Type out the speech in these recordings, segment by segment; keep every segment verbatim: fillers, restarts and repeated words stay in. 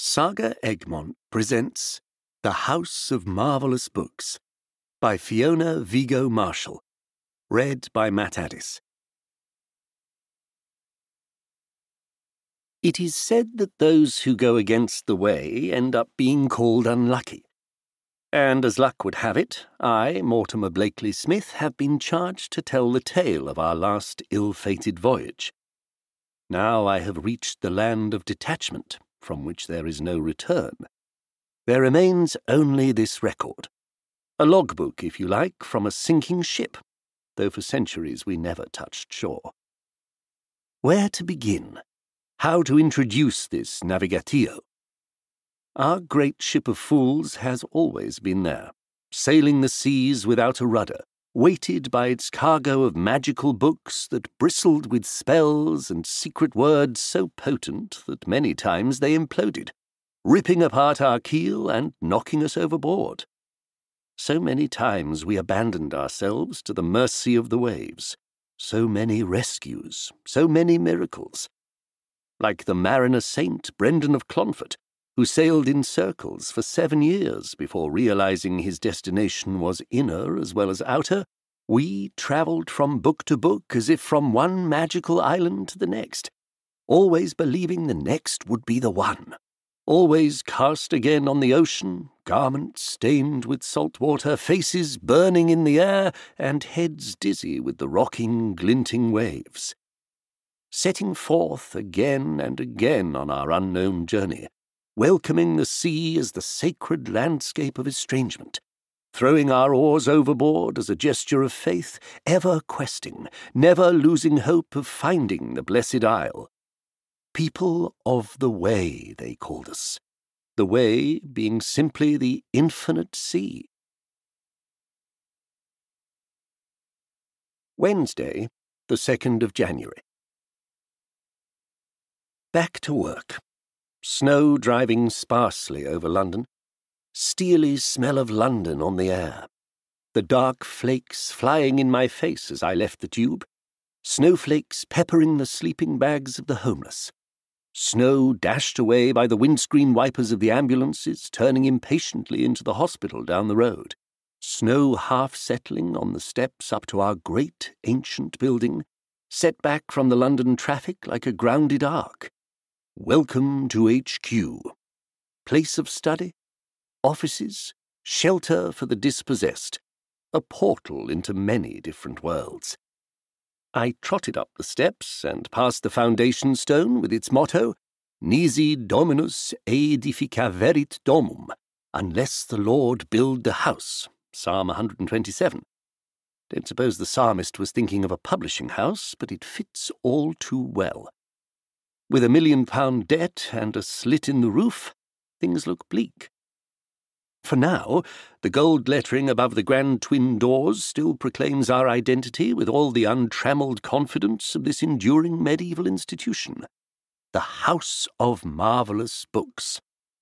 Saga Egmont presents The House of Marvellous Books by Fiona Vigo Marshall, read by Matt Addis. It is said that those who go against the way end up being called unlucky. And as luck would have it, I, Mortimer Blackley Smith, have been charged to tell the tale of our last ill-fated voyage. Now I have reached the land of detachment, from which there is no return. There remains only this record, a logbook, if you like, from a sinking ship, though for centuries we never touched shore. Where to begin? How to introduce this navigatio? Our great ship of fools has always been there, sailing the seas without a rudder, weighted by its cargo of magical books that bristled with spells and secret words so potent that many times they imploded, ripping apart our keel and knocking us overboard. So many times we abandoned ourselves to the mercy of the waves, so many rescues, so many miracles. Like the mariner saint Brendan of Clonfert, who sailed in circles for seven years before realizing his destination was inner as well as outer, we travelled from book to book as if from one magical island to the next, always believing the next would be the one, always cast again on the ocean, garments stained with salt water, faces burning in the air, and heads dizzy with the rocking, glinting waves. Setting forth again and again on our unknown journey, welcoming the sea as the sacred landscape of estrangement, throwing our oars overboard as a gesture of faith, ever questing, never losing hope of finding the blessed isle. People of the way, they called us, the way being simply the infinite sea. Wednesday, the second of January. Back to work. Snow driving sparsely over London, steely smell of London on the air, the dark flakes flying in my face as I left the tube, snowflakes peppering the sleeping bags of the homeless, snow dashed away by the windscreen wipers of the ambulances turning impatiently into the hospital down the road, snow half settling on the steps up to our great ancient building, set back from the London traffic like a grounded ark. Welcome to H Q. Place of study, offices, shelter for the dispossessed, a portal into many different worlds. I trotted up the steps and past the foundation stone with its motto, Nisi Dominus aedificaverit domum, unless the Lord build the house, Psalm one hundred twenty-seven. Don't suppose the psalmist was thinking of a publishing house, but it fits all too well. With a million-pound debt and a slit in the roof, things look bleak. For now, the gold lettering above the grand twin doors still proclaims our identity with all the untrammelled confidence of this enduring medieval institution, the House of Marvellous Books.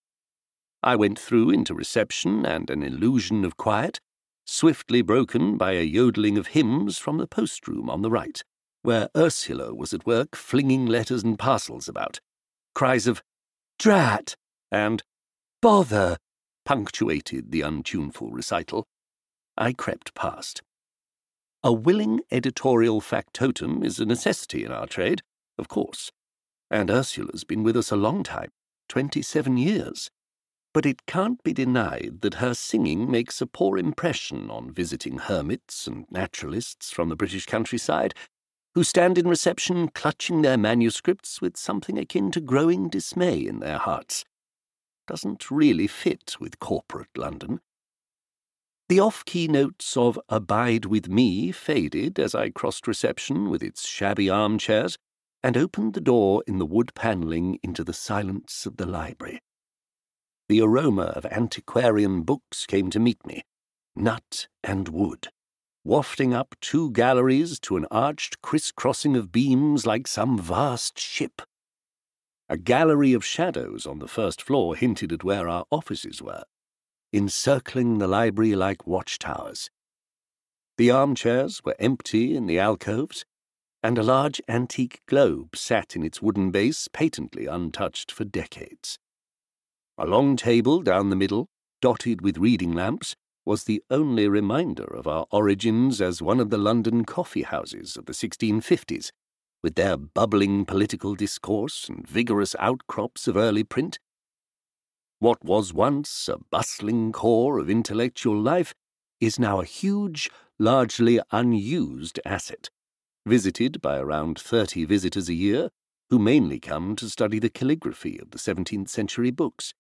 I went through into reception and an illusion of quiet, swiftly broken by a yodeling of hymns from the post-room on the right, where Ursula was at work flinging letters and parcels about. Cries of "Drat!" and "Bother!" punctuated the untuneful recital. I crept past. A willing editorial factotum is a necessity in our trade, of course, and Ursula's been with us a long time, twenty-seven years. But it can't be denied that her singing makes a poor impression on visiting hermits and naturalists from the British countryside, who stand in reception clutching their manuscripts with something akin to growing dismay in their hearts. Doesn't really fit with corporate London. The off-key notes of "Abide with Me" faded as I crossed reception with its shabby armchairs and opened the door in the wood panelling into the silence of the library. The aroma of antiquarian books came to meet me, nut and wood, wafting up two galleries to an arched criss-crossing of beams like some vast ship. A gallery of shadows on the first floor hinted at where our offices were, encircling the library like watchtowers. The armchairs were empty in the alcoves, and a large antique globe sat in its wooden base patently untouched for decades. A long table down the middle, dotted with reading lamps, was the only reminder of our origins as one of the London coffee houses of the sixteen fifties, with their bubbling political discourse and vigorous outcrops of early print. What was once a bustling core of intellectual life is now a huge, largely unused asset, visited by around thirty visitors a year, who mainly come to study the calligraphy of the seventeenth century books.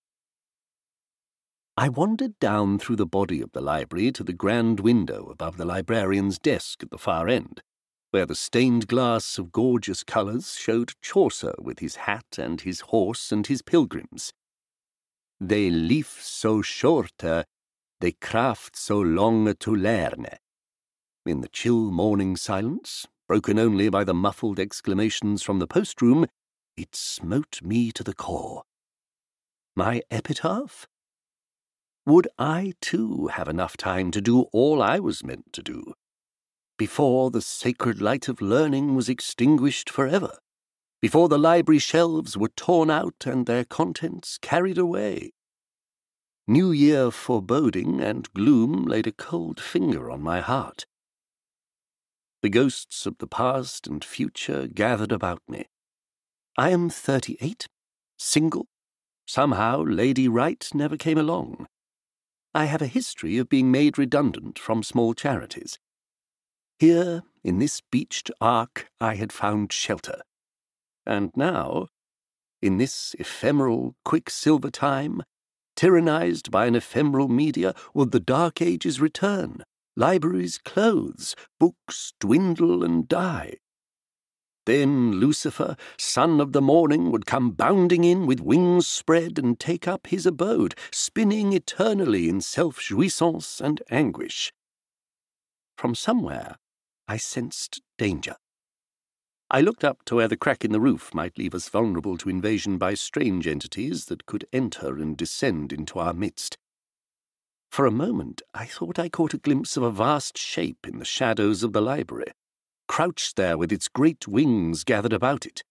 I wandered down through the body of the library to the grand window above the librarian's desk at the far end, where the stained glass of gorgeous colours showed Chaucer with his hat and his horse and his pilgrims. They lief so shorte, they craft so longe to learne. In the chill morning silence, broken only by the muffled exclamations from the post-room, it smote me to the core. My epitaph? Would I, too, have enough time to do all I was meant to do, before the sacred light of learning was extinguished forever, before the library shelves were torn out and their contents carried away? New Year foreboding and gloom laid a cold finger on my heart. The ghosts of the past and future gathered about me. I am thirty-eight, single. Somehow Lady Wright never came along. I have a history of being made redundant from small charities. Here, in this beached ark, I had found shelter. And now, in this ephemeral quicksilver time, tyrannized by an ephemeral media, would the dark ages return, libraries close, books dwindle and die. Then Lucifer, son of the morning, would come bounding in with wings spread and take up his abode, spinning eternally in self-jouissance and anguish. From somewhere I sensed danger. I looked up to where the crack in the roof might leave us vulnerable to invasion by strange entities that could enter and descend into our midst. For a moment I thought I caught a glimpse of a vast shape in the shadows of the library, crouched there with its great wings gathered about it.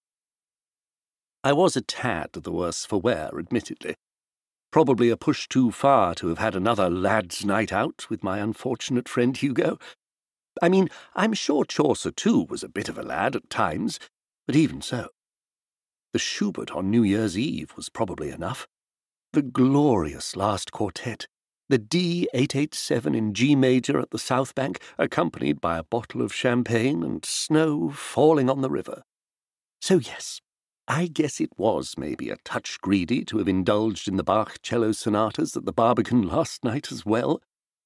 I was a tad the worse for wear, admittedly. Probably a push too far to have had another lad's night out with my unfortunate friend Hugo. I mean, I'm sure Chaucer too was a bit of a lad at times, but even so. The Schubert on New Year's Eve was probably enough. The glorious last quartet, the D eight eighty-seven in G major at the South Bank, accompanied by a bottle of champagne and snow falling on the river. So yes, I guess it was maybe a touch greedy to have indulged in the Bach cello sonatas at the Barbican last night as well.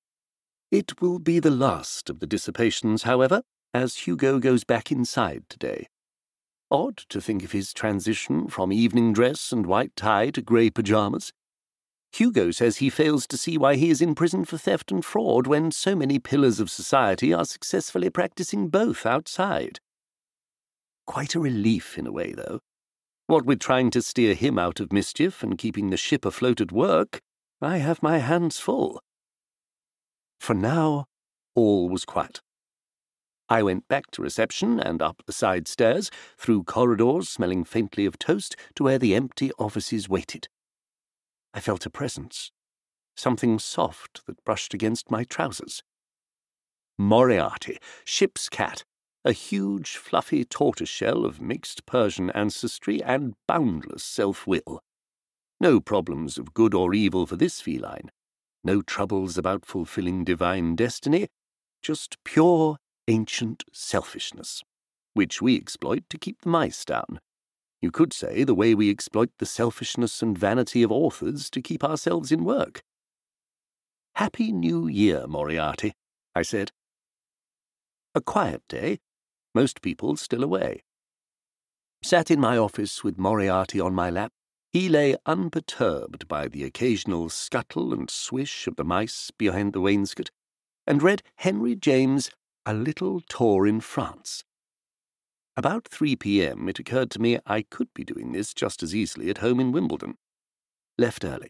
It will be the last of the dissipations, however, as Hugo goes back inside today. Odd to think of his transition from evening dress and white tie to grey pyjamas. Hugo says he fails to see why he is in prison for theft and fraud when so many pillars of society are successfully practicing both outside. Quite a relief in a way, though. What with trying to steer him out of mischief and keeping the ship afloat at work, I have my hands full. For now, all was quiet. I went back to reception and up the side stairs, through corridors smelling faintly of toast, to where the empty offices waited. I felt a presence, something soft that brushed against my trousers. Moriarty, ship's cat, a huge, fluffy tortoiseshell of mixed Persian ancestry and boundless self-will. No problems of good or evil for this feline, no troubles about fulfilling divine destiny, just pure, ancient selfishness, which we exploit to keep the mice down. You could say the way we exploit the selfishness and vanity of authors to keep ourselves in work. "Happy New Year, Moriarty," I said. A quiet day, most people still away. Sat in my office with Moriarty on my lap, he lay unperturbed by the occasional scuttle and swish of the mice behind the wainscot, and read Henry James' A Little Tour in France. About three p m it occurred to me I could be doing this just as easily at home in Wimbledon. Left early.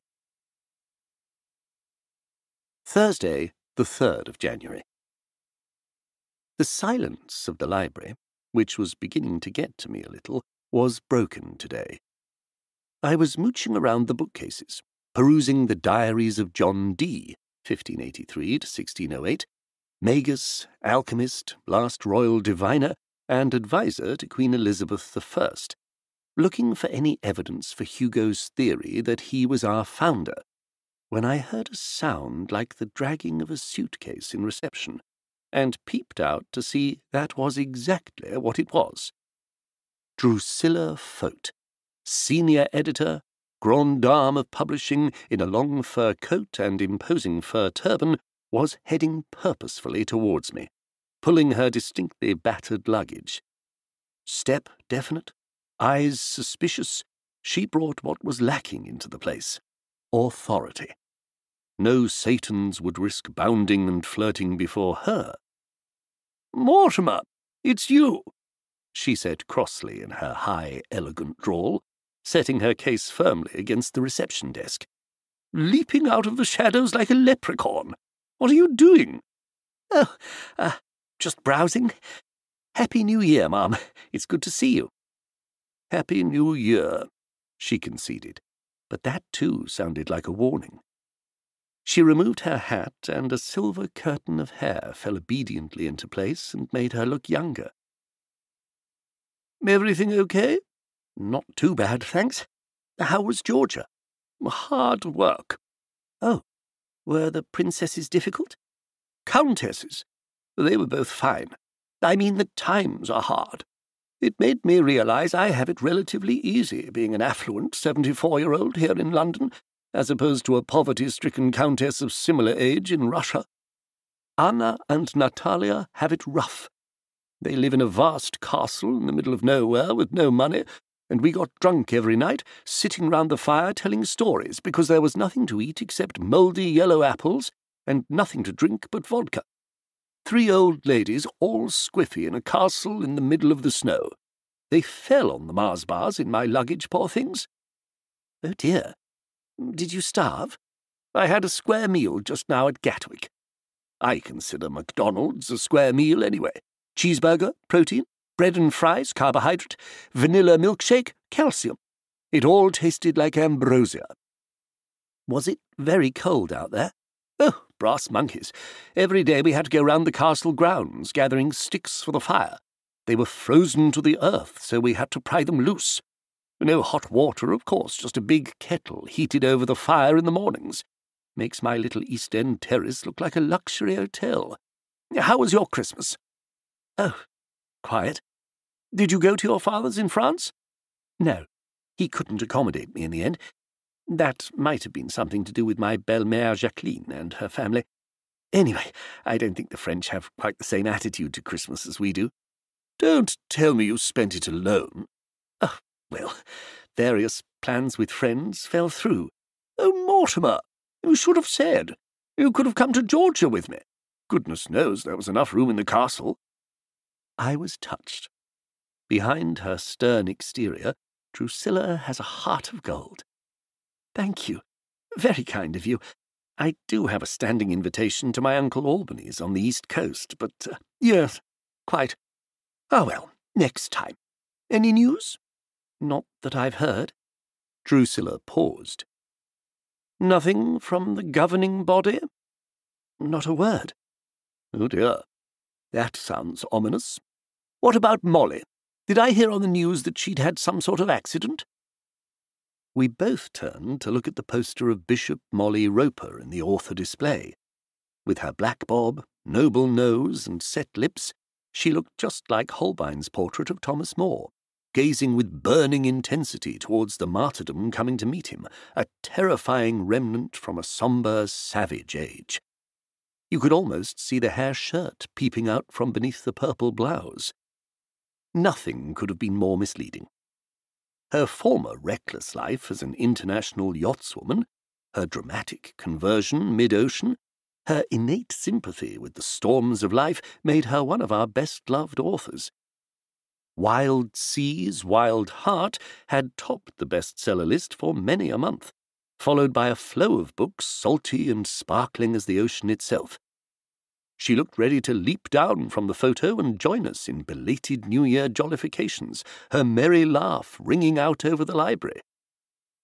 Thursday, the third of January. The silence of the library, which was beginning to get to me a little, was broken today. I was mooching around the bookcases, perusing the diaries of John Dee, fifteen eighty-three to sixteen oh eight, magus, alchemist, last royal diviner, and adviser to Queen Elizabeth the First, looking for any evidence for Hugo's theory that he was our founder, when I heard a sound like the dragging of a suitcase in reception, and peeped out to see that was exactly what it was. Drusilla Fote, senior editor, grande dame of publishing in a long fur coat and imposing fur turban, was heading purposefully towards me, pulling her distinctly battered luggage. Step definite, eyes suspicious, she brought what was lacking into the place: authority. No Satans would risk bounding and flirting before her. "Mortimer, it's you," she said crossly in her high, elegant drawl, setting her case firmly against the reception desk. "Leaping out of the shadows like a leprechaun. What are you doing?" "Oh, uh, just browsing. Happy New Year, Mum. It's good to see you." "Happy New Year," she conceded, but that too sounded like a warning. She removed her hat, and a silver curtain of hair fell obediently into place and made her look younger. "Everything okay?" "Not too bad, thanks. How was Georgia?" "Hard work." "Oh, were the princesses difficult?" "Countesses. They were both fine. I mean, the times are hard. It made me realize I have it relatively easy being an affluent seventy-four-year-old here in London, as opposed to a poverty-stricken countess of similar age in Russia. Anna and Natalia have it rough. They live in a vast castle in the middle of nowhere with no money, and we got drunk every night, sitting round the fire telling stories, because there was nothing to eat except mouldy yellow apples, and nothing to drink but vodka. Three old ladies, all squiffy, in a castle in the middle of the snow. They fell on the Mars bars in my luggage, poor things." "Oh dear. Did you starve?" "I had a square meal just now at Gatwick. I consider McDonald's a square meal anyway. Cheeseburger, protein, bread and fries, carbohydrate, vanilla milkshake, calcium. It all tasted like ambrosia." "Was it very cold out there?" "Oh, brass monkeys. Every day we had to go round the castle grounds, gathering sticks for the fire. They were frozen to the earth, so we had to pry them loose. No hot water, of course, just a big kettle heated over the fire in the mornings. Makes my little East End terrace look like a luxury hotel. How was your Christmas?" "Oh, quiet." "Did you go to your father's in France?" "No. He couldn't accommodate me in the end. That might have been something to do with my belle-mère Jacqueline and her family. Anyway, I don't think the French have quite the same attitude to Christmas as we do." "Don't tell me you spent it alone." "Oh, well, various plans with friends fell through." "Oh, Mortimer, you should have said. You could have come to Georgia with me. Goodness knows there was enough room in the castle." I was touched. Behind her stern exterior, Drusilla has a heart of gold. "Thank you. Very kind of you. I do have a standing invitation to my Uncle Albany's on the East Coast, but, uh, yes, quite. Oh, well, next time. Any news?" "Not that I've heard." Drusilla paused. "Nothing from the governing body?" "Not a word." "Oh, dear. That sounds ominous. What about Molly? Did I hear on the news that she'd had some sort of accident?" We both turned to look at the poster of Bishop Molly Roper in the author display. With her black bob, noble nose, and set lips, she looked just like Holbein's portrait of Thomas More, gazing with burning intensity towards the martyrdom coming to meet him, a terrifying remnant from a sombre, savage age. You could almost see the hair shirt peeping out from beneath the purple blouse. Nothing could have been more misleading. Her former reckless life as an international yachtswoman, her dramatic conversion mid-ocean, her innate sympathy with the storms of life made her one of our best-loved authors. Wild Seas, Wild Heart had topped the bestseller list for many a month, followed by a flow of books salty and sparkling as the ocean itself. She looked ready to leap down from the photo and join us in belated New Year jollifications, her merry laugh ringing out over the library.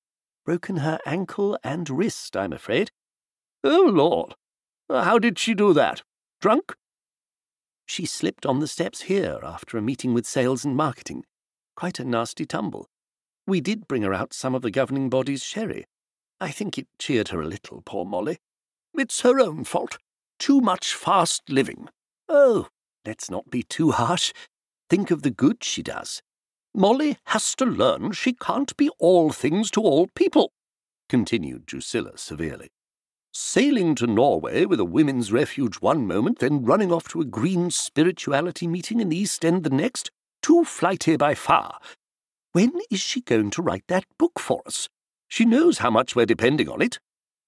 Broken her ankle and wrist, I'm afraid. Oh, Lord! How did she do that? Drunk? She slipped on the steps here after a meeting with sales and marketing. Quite a nasty tumble. We did bring her out some of the governing body's sherry. I think it cheered her a little, poor Molly. It's her own fault. Too much fast living. Oh, let's not be too harsh. Think of the good she does. Molly has to learn she can't be all things to all people, continued Drusilla severely. Sailing to Norway with a women's refuge one moment, then running off to a green spirituality meeting in the East End the next? Too flighty by far. When is she going to write that book for us? She knows how much we're depending on it.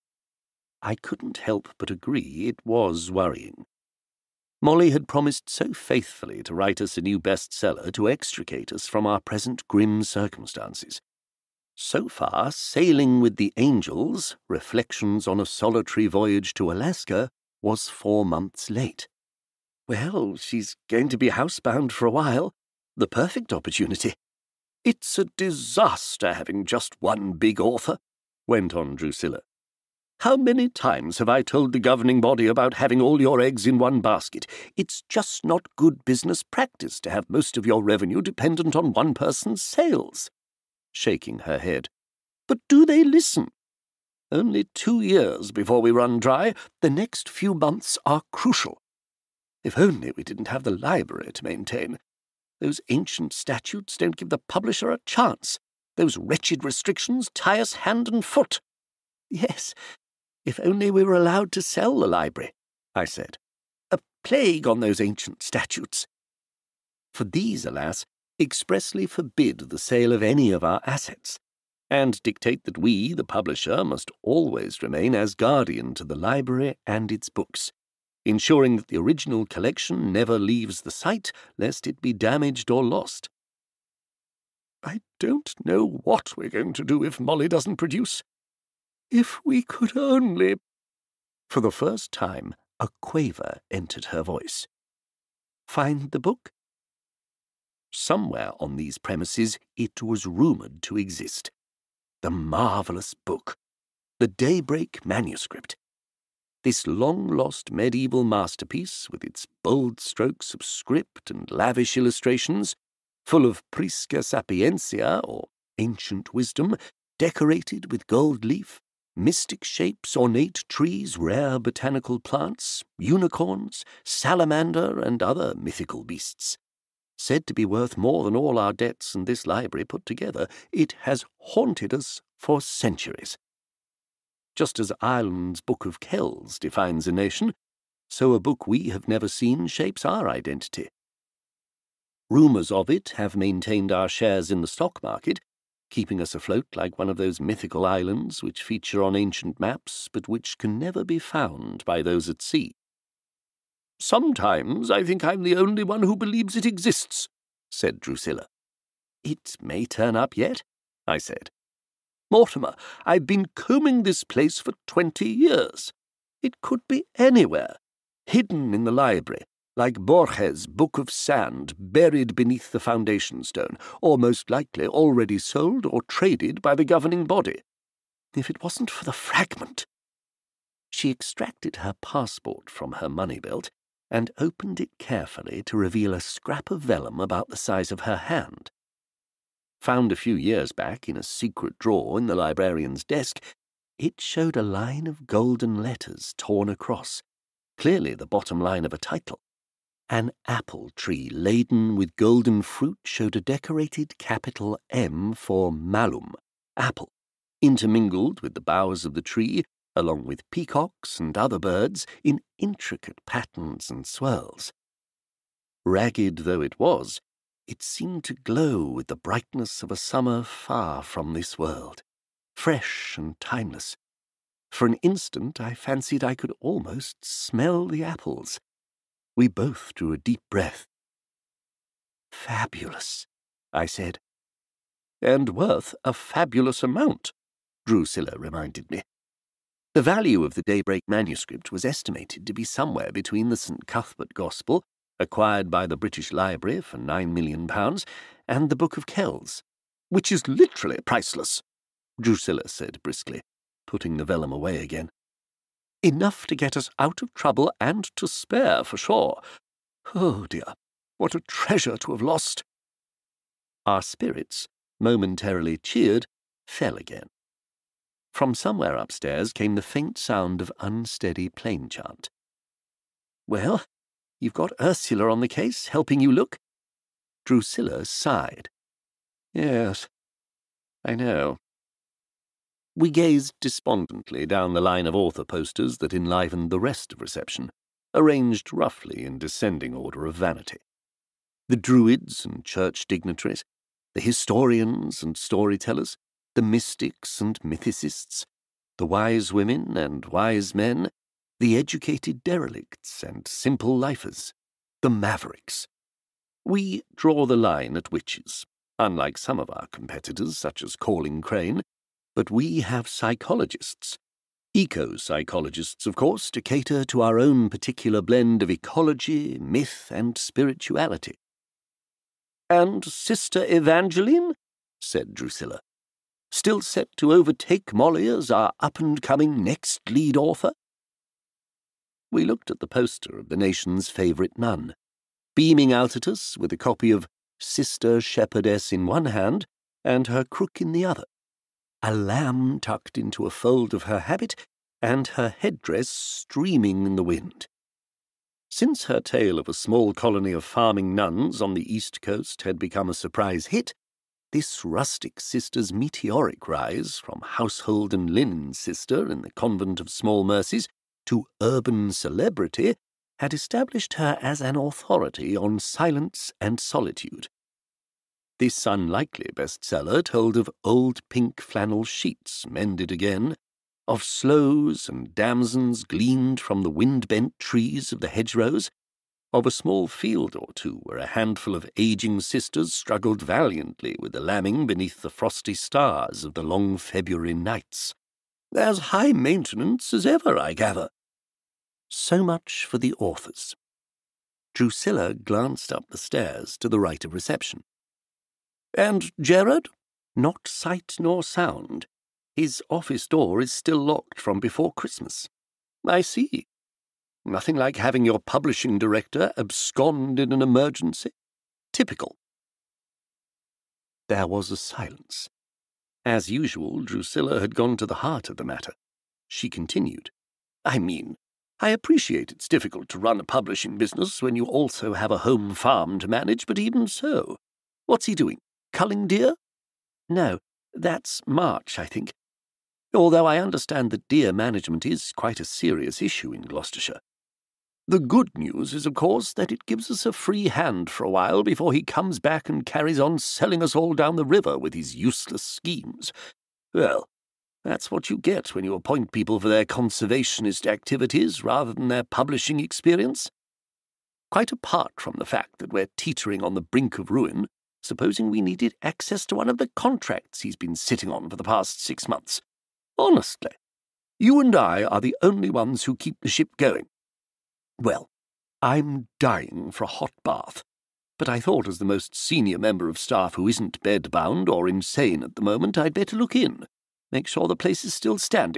I couldn't help but agree it was worrying. Molly had promised so faithfully to write us a new bestseller to extricate us from our present grim circumstances. So far, Sailing with the Angels, Reflections on a Solitary Voyage to Alaska, was four months late. Well, she's going to be housebound for a while. The perfect opportunity. It's a disaster having just one big author, went on Drusilla. How many times have I told the governing body about having all your eggs in one basket? It's just not good business practice to have most of your revenue dependent on one person's sales. Shaking her head. But do they listen? Only two years before we run dry. The next few months are crucial. If only we didn't have the library to maintain. Those ancient statutes don't give the publisher a chance. Those wretched restrictions tie us hand and foot. Yes, if only we were allowed to sell the library, I said. A plague on those ancient statutes. For these, alas, expressly forbid the sale of any of our assets, and dictate that we, the publisher, must always remain as guardian to the library and its books, ensuring that the original collection never leaves the site, lest it be damaged or lost. I don't know what we're going to do if Molly doesn't produce. If we could only... For the first time, a quaver entered her voice. Find the book? Somewhere on these premises it was rumoured to exist. The marvellous book. The Daybreak manuscript. This long-lost medieval masterpiece, with its bold strokes of script and lavish illustrations, full of prisca sapientia, or ancient wisdom, decorated with gold leaf, mystic shapes, ornate trees, rare botanical plants, unicorns, salamander, and other mythical beasts. Said to be worth more than all our debts and this library put together, it has haunted us for centuries. Just as Ireland's Book of Kells defines a nation, so a book we have never seen shapes our identity. Rumours of it have maintained our shares in the stock market, keeping us afloat like one of those mythical islands which feature on ancient maps, but which can never be found by those at sea. Sometimes I think I'm the only one who believes it exists, said Drusilla. It may turn up yet, I said. Mortimer, I've been combing this place for twenty years. It could be anywhere, hidden in the library, like Borges' Book of Sand buried beneath the foundation stone, or most likely already sold or traded by the governing body. If it wasn't for the fragment. She extracted her passport from her money belt and opened it carefully to reveal a scrap of vellum about the size of her hand. Found a few years back in a secret drawer in the librarian's desk, it showed a line of golden letters torn across, clearly the bottom line of a title. An apple tree laden with golden fruit showed a decorated capital M for malum, apple, intermingled with the boughs of the tree, along with peacocks and other birds in intricate patterns and swirls. Ragged though it was, it seemed to glow with the brightness of a summer far from this world, fresh and timeless. For an instant I fancied I could almost smell the apples. We both drew a deep breath. Fabulous, I said. And worth a fabulous amount, Drusilla reminded me. The value of the Daybreak manuscript was estimated to be somewhere between the Saint Cuthbert Gospel, acquired by the British Library for nine million pounds, and the Book of Kells, which is literally priceless, Drusilla said briskly, putting the vellum away again. Enough to get us out of trouble and to spare, for sure. Oh, dear, what a treasure to have lost. Our spirits, momentarily cheered, fell again. From somewhere upstairs came the faint sound of unsteady plain chant. Well, you've got Ursula on the case, helping you look? Drusilla sighed. Yes, I know. We gazed despondently down the line of author posters that enlivened the rest of reception, arranged roughly in descending order of vanity. The druids and church dignitaries, the historians and storytellers, the mystics and mythicists, the wise women and wise men, the educated derelicts and simple lifers, the mavericks. We draw the line at witches, unlike some of our competitors, such as Calling Crane, but we have psychologists, eco-psychologists, of course, to cater to our own particular blend of ecology, myth, and spirituality. And Sister Evangeline, said Drusilla, still set to overtake Molly as our up-and-coming next lead author? We looked at the poster of the nation's favourite nun, beaming out at us with a copy of Sister Shepherdess in one hand and her crook in the other, a lamb tucked into a fold of her habit and her headdress streaming in the wind. Since her tale of a small colony of farming nuns on the East Coast had become a surprise hit, this rustic sister's meteoric rise from household and linen sister in the convent of Small Mercies to urban celebrity had established her as an authority on silence and solitude. This unlikely bestseller told of old pink flannel sheets mended again, of sloes and damsons gleaned from the wind-bent trees of the hedgerows, of a small field or two where a handful of aging sisters struggled valiantly with the lambing beneath the frosty stars of the long February nights. As high maintenance as ever, I gather. So much for the authors. Drusilla glanced up the stairs to the right of reception. And Gerard? Not sight nor sound. His office door is still locked from before Christmas. I see. Nothing like having your publishing director abscond in an emergency. Typical. There was a silence. As usual, Drusilla had gone to the heart of the matter. She continued, I mean, I appreciate it's difficult to run a publishing business when you also have a home farm to manage, but even so. What's he doing? Culling deer? No, that's March, I think. Although I understand that deer management is quite a serious issue in Gloucestershire. The good news is, of course, that it gives us a free hand for a while before he comes back and carries on selling us all down the river with his useless schemes. Well, that's what you get when you appoint people for their conservationist activities rather than their publishing experience. Quite apart from the fact that we're teetering on the brink of ruin, supposing we needed access to one of the contracts he's been sitting on for the past six months. Honestly, you and I are the only ones who keep the ship going. Well, I'm dying for a hot bath, but I thought as the most senior member of staff who isn't bed-bound or insane at the moment, I'd better look in, make sure the place is still standing.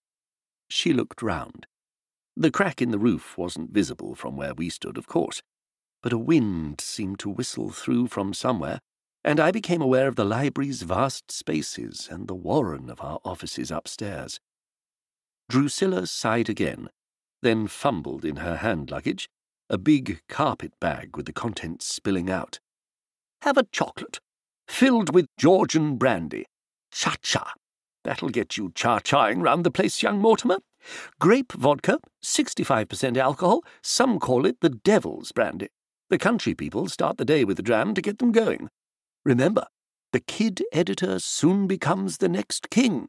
She looked round. The crack in the roof wasn't visible from where we stood, of course, but a wind seemed to whistle through from somewhere, and I became aware of the library's vast spaces and the warren of our offices upstairs. Drusilla sighed again, then fumbled in her hand luggage, a big carpet bag with the contents spilling out. Have a chocolate, filled with Georgian brandy. Cha-cha. That'll get you cha-chaing round the place, young Mortimer. Grape vodka, sixty-five percent alcohol, some call it the devil's brandy. The country people start the day with the dram to get them going. Remember, the kid editor soon becomes the next king.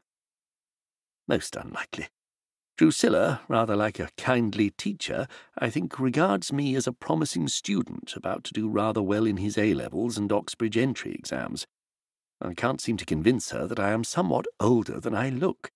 Most unlikely. Drusilla, rather like a kindly teacher, I think regards me as a promising student about to do rather well in his A-levels and Oxbridge entry exams. I can't seem to convince her that I am somewhat older than I look.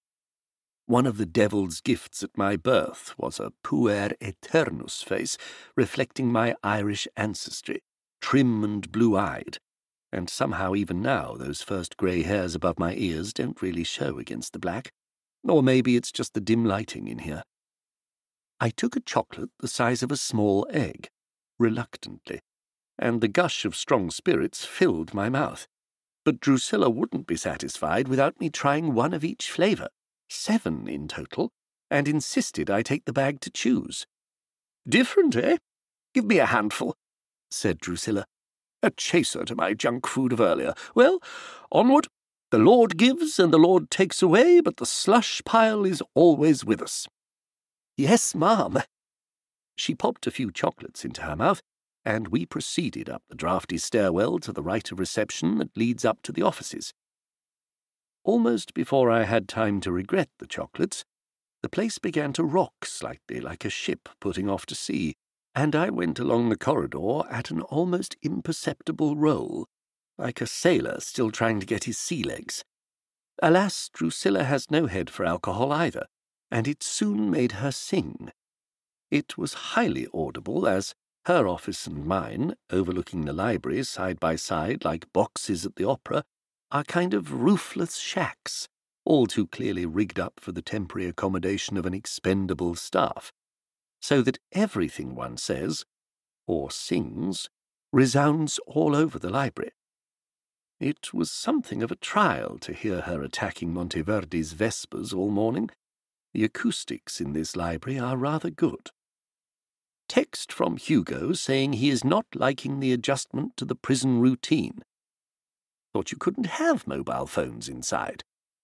One of the devil's gifts at my birth was a puer aeternus face, reflecting my Irish ancestry, trim and blue-eyed. and somehow even now those first grey hairs above my ears don't really show against the black. Or maybe it's just the dim lighting in here. I took a chocolate the size of a small egg, reluctantly, and the gush of strong spirits filled my mouth. But Drusilla wouldn't be satisfied without me trying one of each flavour, seven in total, and insisted I take the bag to choose. "Different, eh? Give me a handful," said Drusilla. "A chaser to my junk food of earlier. Well, onward. The Lord gives and the Lord takes away, but the slush pile is always with us." "Yes, ma'am." She popped a few chocolates into her mouth, and we proceeded up the draughty stairwell to the right of reception that leads up to the offices. Almost before I had time to regret the chocolates, the place began to rock slightly like a ship putting off to sea, and I went along the corridor at an almost imperceptible roll, like a sailor still trying to get his sea legs. Alas, Drusilla has no head for alcohol either, and it soon made her sing. It was highly audible as her office and mine, overlooking the library side by side like boxes at the opera, are kind of roofless shacks, all too clearly rigged up for the temporary accommodation of an expendable staff, so that everything one says, or sings, resounds all over the library. It was something of a trial to hear her attacking Monteverdi's Vespers all morning. The acoustics in this library are rather good. Text from Hugo saying he is not liking the adjustment to the prison routine. Thought you couldn't have mobile phones inside.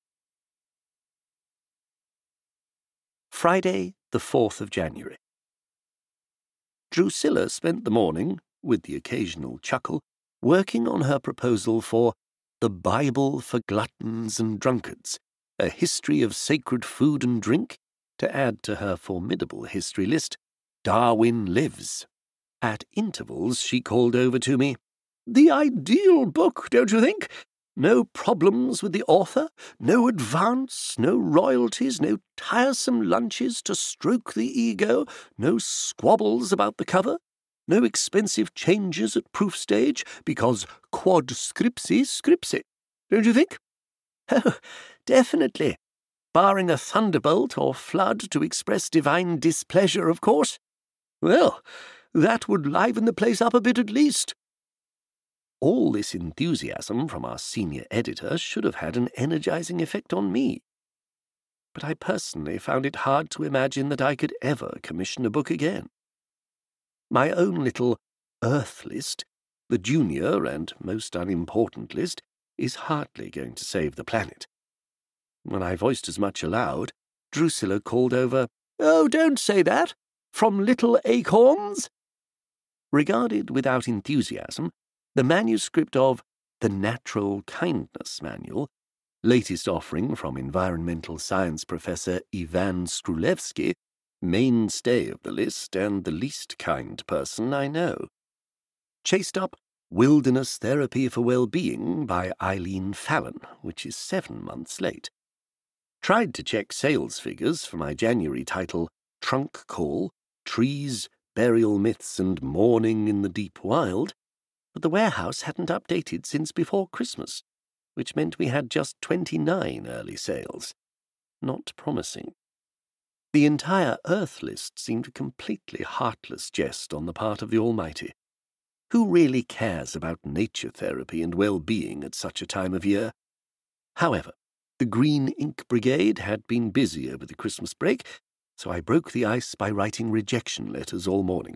Friday, the fourth of January. Drusilla spent the morning, with the occasional chuckle, working on her proposal for The Bible for Gluttons and Drunkards, a history of sacred food and drink, to add to her formidable history list, Darwin Lives. At intervals she called over to me, "The ideal book, don't you think? No problems with the author, no advance, no royalties, no tiresome lunches to stroke the ego, no squabbles about the cover, no expensive changes at proof stage, because quod scripsi scripsi, don't you think?" "Oh, definitely. Barring a thunderbolt or flood to express divine displeasure, of course." "Well, that would liven the place up a bit at least." All this enthusiasm from our senior editor should have had an energizing effect on me. But I personally found it hard to imagine that I could ever commission a book again. My own little Earth list, the junior and most unimportant list, is hardly going to save the planet. When I voiced as much aloud, Drusilla called over, "Oh, don't say that! From little acorns?" Regarded without enthusiasm, the manuscript of The Natural Kindness Manual, latest offering from environmental science professor Ivan Skrulevsky, mainstay of the list and the least kind person I know. Chased up Wilderness Therapy for Well-Being by Eileen Fallon, which is seven months late. Tried to check sales figures for my January title, Trunk Call, Trees, Burial Myths and Mourning in the Deep Wild, but the warehouse hadn't updated since before Christmas, which meant we had just twenty-nine early sales. Not promising. The entire Earth list seemed a completely heartless jest on the part of the Almighty. Who really cares about nature therapy and well-being at such a time of year? However, the Green Ink Brigade had been busy over the Christmas break, so I broke the ice by writing rejection letters all morning.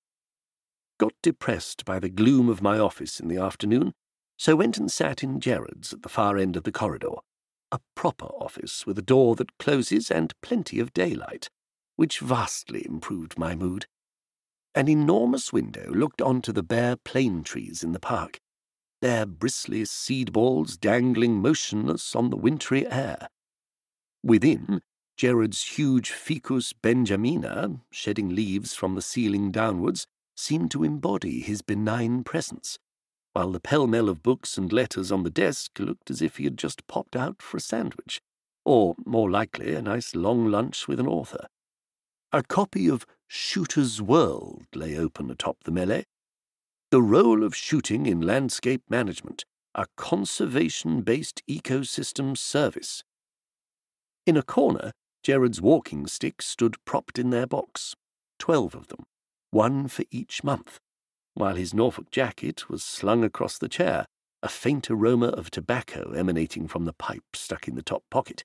Got depressed by the gloom of my office in the afternoon, so went and sat in Gerard's at the far end of the corridor, a proper office with a door that closes and plenty of daylight, which vastly improved my mood. An enormous window looked onto the bare plane trees in the park, their bristly seed balls dangling motionless on the wintry air. Within, Gerard's huge Ficus benjamina, shedding leaves from the ceiling downwards, seemed to embody his benign presence, while the pell-mell of books and letters on the desk looked as if he had just popped out for a sandwich, or, more likely, a nice long lunch with an author. A copy of Shooter's World lay open atop the melee. The Role of Shooting in Landscape Management, a Conservation-Based Ecosystem Service. In a corner, Gerard's walking sticks stood propped in their box, twelve of them, one for each month, while his Norfolk jacket was slung across the chair, a faint aroma of tobacco emanating from the pipe stuck in the top pocket.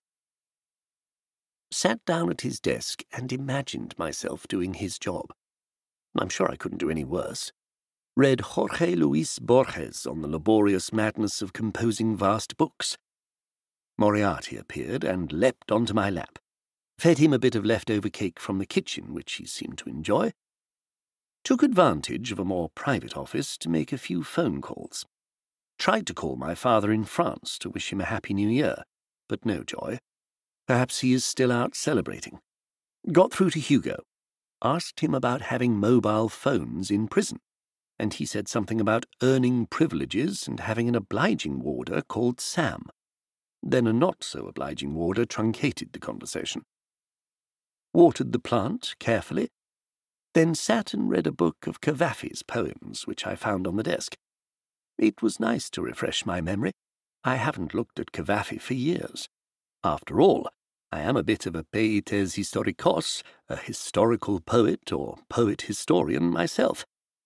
Sat down at his desk and imagined myself doing his job. I'm sure I couldn't do any worse. Read Jorge Luis Borges on the laborious madness of composing vast books. Moriarty appeared and leapt onto my lap. Fed him a bit of leftover cake from the kitchen, which he seemed to enjoy. Took advantage of a more private office to make a few phone calls. Tried to call my father in France to wish him a happy new year, but no joy. Perhaps he is still out celebrating. Got through to Hugo. Asked him about having mobile phones in prison, and he said something about earning privileges and having an obliging warder called Sam. Then a not-so-obliging warder truncated the conversation. Watered the plant carefully, then sat and read a book of Cavafy's poems, which I found on the desk. It was nice to refresh my memory. I haven't looked at Cavafy for years. After all, I am a bit of a poetes historikos, a historical poet or poet-historian myself.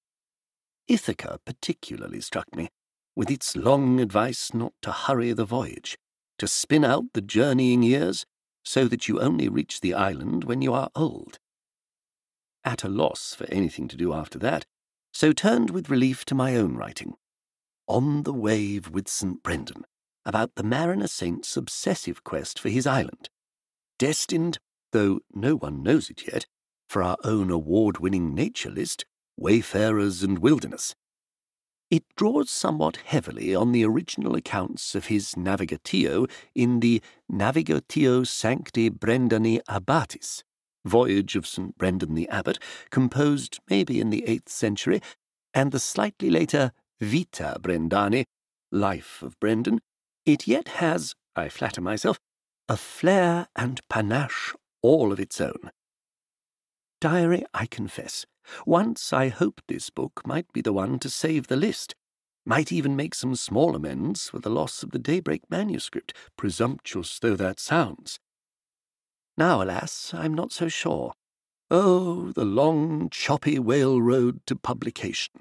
Ithaca particularly struck me, with its long advice not to hurry the voyage, to spin out the journeying years, so that you only reach the island when you are old. At a loss for anything to do after that, so turned with relief to my own writing. On the Wave with Saint Brendan, about the mariner saint's obsessive quest for his island, destined, though no one knows it yet, for our own award-winning nature list, Wayfarers and Wilderness. It draws somewhat heavily on the original accounts of his navigatio in the Navigatio Sancti Brendani Abbatis, Voyage of Saint Brendan the Abbot, composed maybe in the eighth century, and the slightly later Vita Brendani, Life of Brendan. It yet has, I flatter myself, a flair and panache all of its own. Diary, I confess, once I hoped this book might be the one to save the list, might even make some small amends for the loss of the Daybreak manuscript, presumptuous though that sounds. Now, alas, I'm not so sure. Oh, the long, choppy whale road to publication.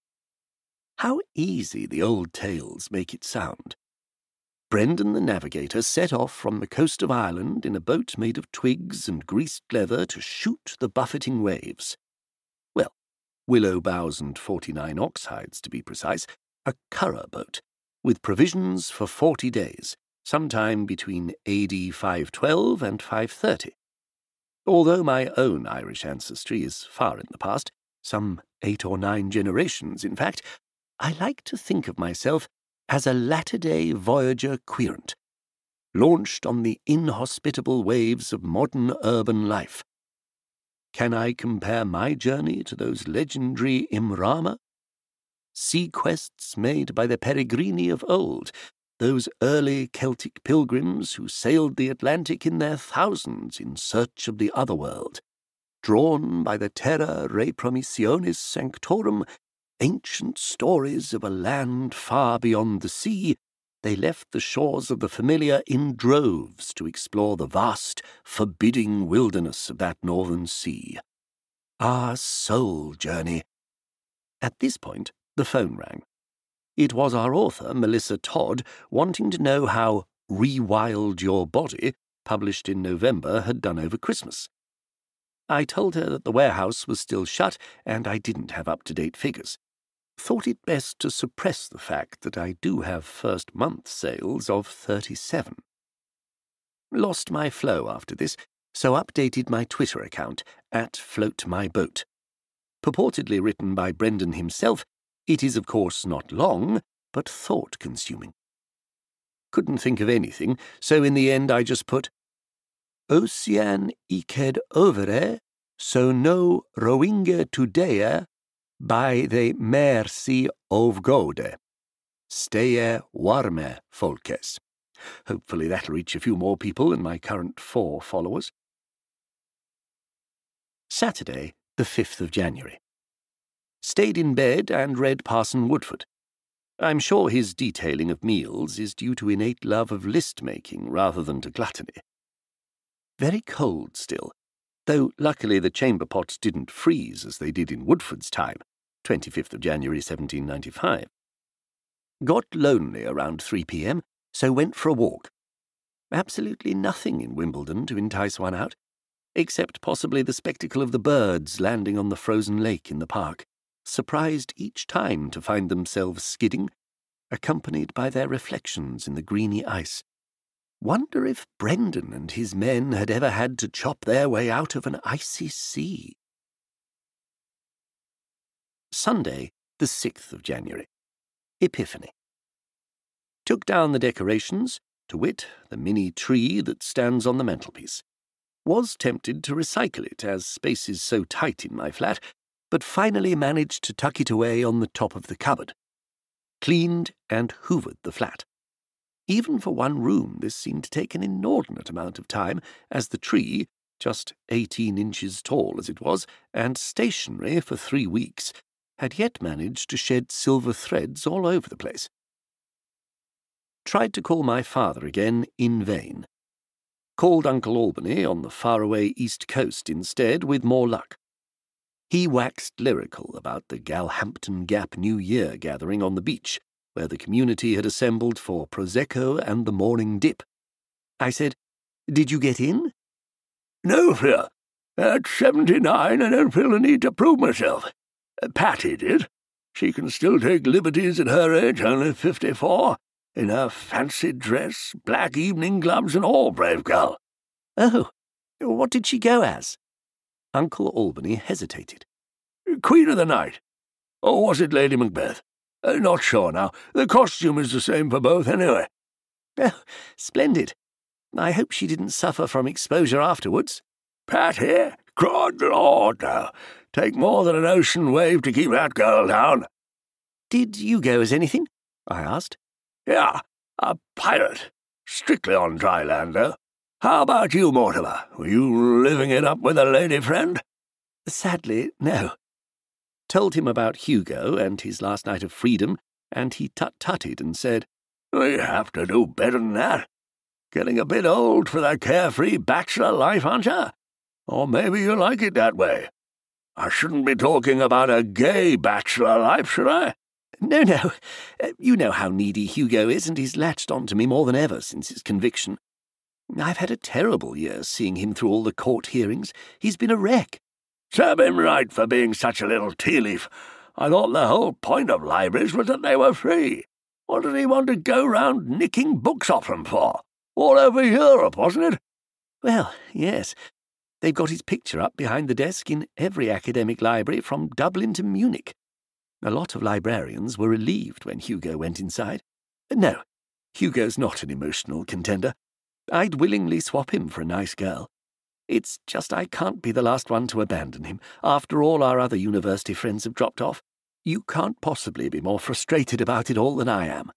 How easy the old tales make it sound. Brendan the navigator set off from the coast of Ireland in a boat made of twigs and greased leather to shoot the buffeting waves. Well, willow boughs and forty-nine ox hides, to be precise, a curragh boat, with provisions for forty days, sometime between A D five twelve and five thirty. Although my own Irish ancestry is far in the past, some eight or nine generations, in fact, I like to think of myself as a latter-day voyager querent, launched on the inhospitable waves of modern urban life. Can I compare my journey to those legendary Imrama? Sea quests made by the Peregrini of old, those early Celtic pilgrims who sailed the Atlantic in their thousands in search of the other world, drawn by the terra re promissionis sanctorum, ancient stories of a land far beyond the sea, they left the shores of the familiar in droves to explore the vast, forbidding wilderness of that northern sea. Our soul journey. At this point, the phone rang. It was our author, Melissa Todd, wanting to know how Rewild Your Body, published in November, had done over Christmas. I told her that the warehouse was still shut and I didn't have up-to-date figures. Thought it best to suppress the fact that I do have first-month sales of thirty-seven. Lost my flow after this, so updated my Twitter account, at FloatMyBoat. Purportedly written by Brendan himself, it is of course not long, but thought-consuming. Couldn't think of anything, so in the end I just put, Ocean iked overe, so no rowinge today, by the mercy of God. Stay warme, folkes. Hopefully that'll reach a few more people than my current four followers. Saturday, the fifth of January. stayed in bed and read Parson Woodford. I'm sure his detailing of meals is due to innate love of list-making rather than to gluttony. Very cold still, though luckily the chamber pots didn't freeze as they did in Woodford's time, twenty-fifth of January seventeen ninety-five. Got lonely around three p m, so went for a walk. Absolutely nothing in Wimbledon to entice one out, except possibly the spectacle of the birds landing on the frozen lake in the park, surprised each time to find themselves skidding, accompanied by their reflections in the greeny ice. Wonder if Brendan and his men had ever had to chop their way out of an icy sea. Sunday, the sixth of January. Epiphany. Took down the decorations, to wit, the mini tree that stands on the mantelpiece. Was tempted to recycle it, as space is so tight in my flat, but finally managed to tuck it away on the top of the cupboard. Cleaned and hoovered the flat. Even for one room, this seemed to take an inordinate amount of time, as the tree, just eighteen inches tall as it was, and stationary for three weeks, had yet managed to shed silver threads all over the place. Tried to call my father again in vain. Called Uncle Albany on the faraway East Coast instead, with more luck. He waxed lyrical about the Galhampton Gap New Year gathering on the beach, where the community had assembled for Prosecco and the morning dip. I said, "Did you get in?" "No, fear. At seventy-nine I don't feel the need to prove myself. Patty did. She can still take liberties at her age, only fifty-four, in her fancy dress, black evening gloves and all, brave girl." "Oh, what did she go as?" Uncle Albany hesitated. "Queen of the Night. Or was it Lady Macbeth? Uh, not sure now. The costume is the same for both, anyway." "Oh, splendid. I hope she didn't suffer from exposure afterwards." "Patty? Good Lord, no. Take more than an ocean wave to keep that girl down." "Did you go as anything?" I asked. "Yeah, a pirate. Strictly on dry land, though. How about you, Mortimer? Were you living it up with a lady friend?" "Sadly, no." Told him about Hugo and his last night of freedom, and he tut-tutted and said, "We have to do better than that. Getting a bit old for that carefree bachelor life, aren't you? Or maybe you like it that way. I shouldn't be talking about a gay bachelor life, should I?" "No, no. You know how needy Hugo is, and he's latched on to me more than ever since his conviction. I've had a terrible year seeing him through all the court hearings. He's been a wreck." "Serve him right for being such a little tea-leaf. I thought the whole point of libraries was that they were free. What did he want to go round nicking books off them for? All over Europe, wasn't it?" "Well, yes. They've got his picture up behind the desk in every academic library from Dublin to Munich. A lot of librarians were relieved when Hugo went inside. No, Hugo's not an emotional contender. I'd willingly swap him for a nice girl. It's just I can't be the last one to abandon him, after all our other university friends have dropped off. You can't possibly be more frustrated about it all than I am."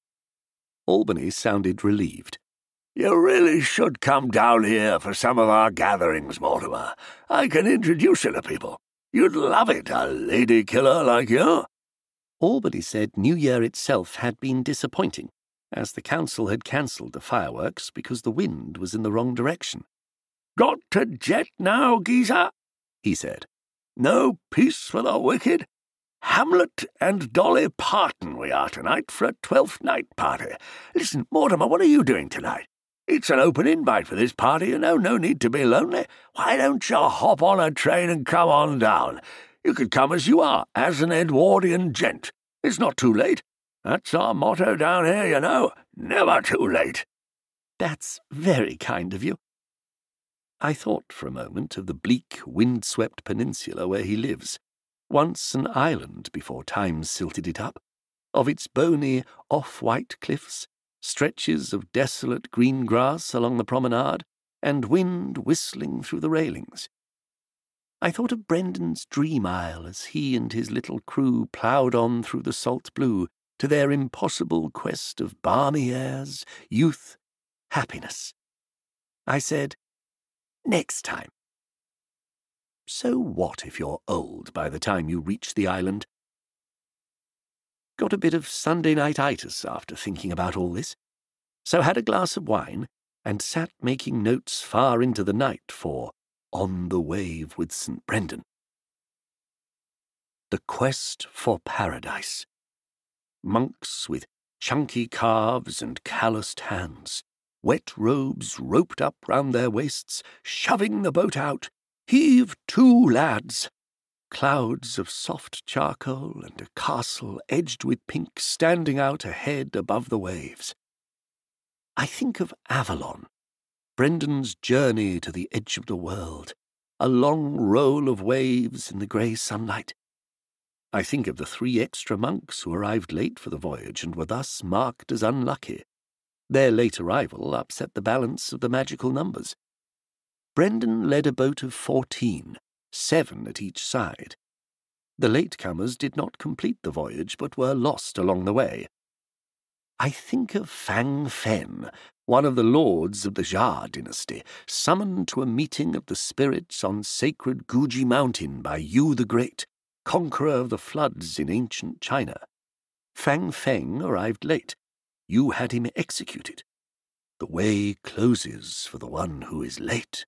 Albany sounded relieved. "You really should come down here for some of our gatherings, Mortimer. I can introduce you to people. You'd love it, a lady killer like you." Albany said New Year itself had been disappointing, as the council had cancelled the fireworks because the wind was in the wrong direction. "Got to jet now, geezer?" he said. "No peace for the wicked? Hamlet and Dolly Parton we are tonight for a Twelfth Night party. Listen, Mortimer, what are you doing tonight? It's an open invite for this party, you know, no need to be lonely. Why don't you hop on a train and come on down? You could come as you are, as an Edwardian gent. It's not too late. That's our motto down here, you know. Never too late." "That's very kind of you." I thought for a moment of the bleak, wind-swept peninsula where he lives, once an island before time silted it up, of its bony, off-white cliffs, stretches of desolate green grass along the promenade, and wind whistling through the railings. I thought of Brendan's dream isle as he and his little crew ploughed on through the salt blue to their impossible quest of balmy airs, youth, happiness. I said, "Next time." So what if you're old by the time you reach the island? got a bit of Sunday night-itis after thinking about all this, so had a glass of wine and sat making notes far into the night for On the Wave with Saint Brendan. The Quest for Paradise. Monks with chunky calves and calloused hands, wet robes roped up round their waists, shoving the boat out. Heave to, lads! Clouds of soft charcoal and a castle edged with pink standing out ahead above the waves. I think of Avalon, Brendan's journey to the edge of the world, a long roll of waves in the grey sunlight. I think of the three extra monks who arrived late for the voyage and were thus marked as unlucky. Their late arrival upset the balance of the magical numbers. Brendan led a boat of fourteen, seven at each side. The latecomers did not complete the voyage, but were lost along the way. I think of Fang Fen, one of the lords of the Gerard dynasty, summoned to a meeting of the spirits on sacred Guji Mountain by Yu the Great, conqueror of the floods in ancient China. Fang Feng arrived late. Yu had him executed. The way closes for the one who is late.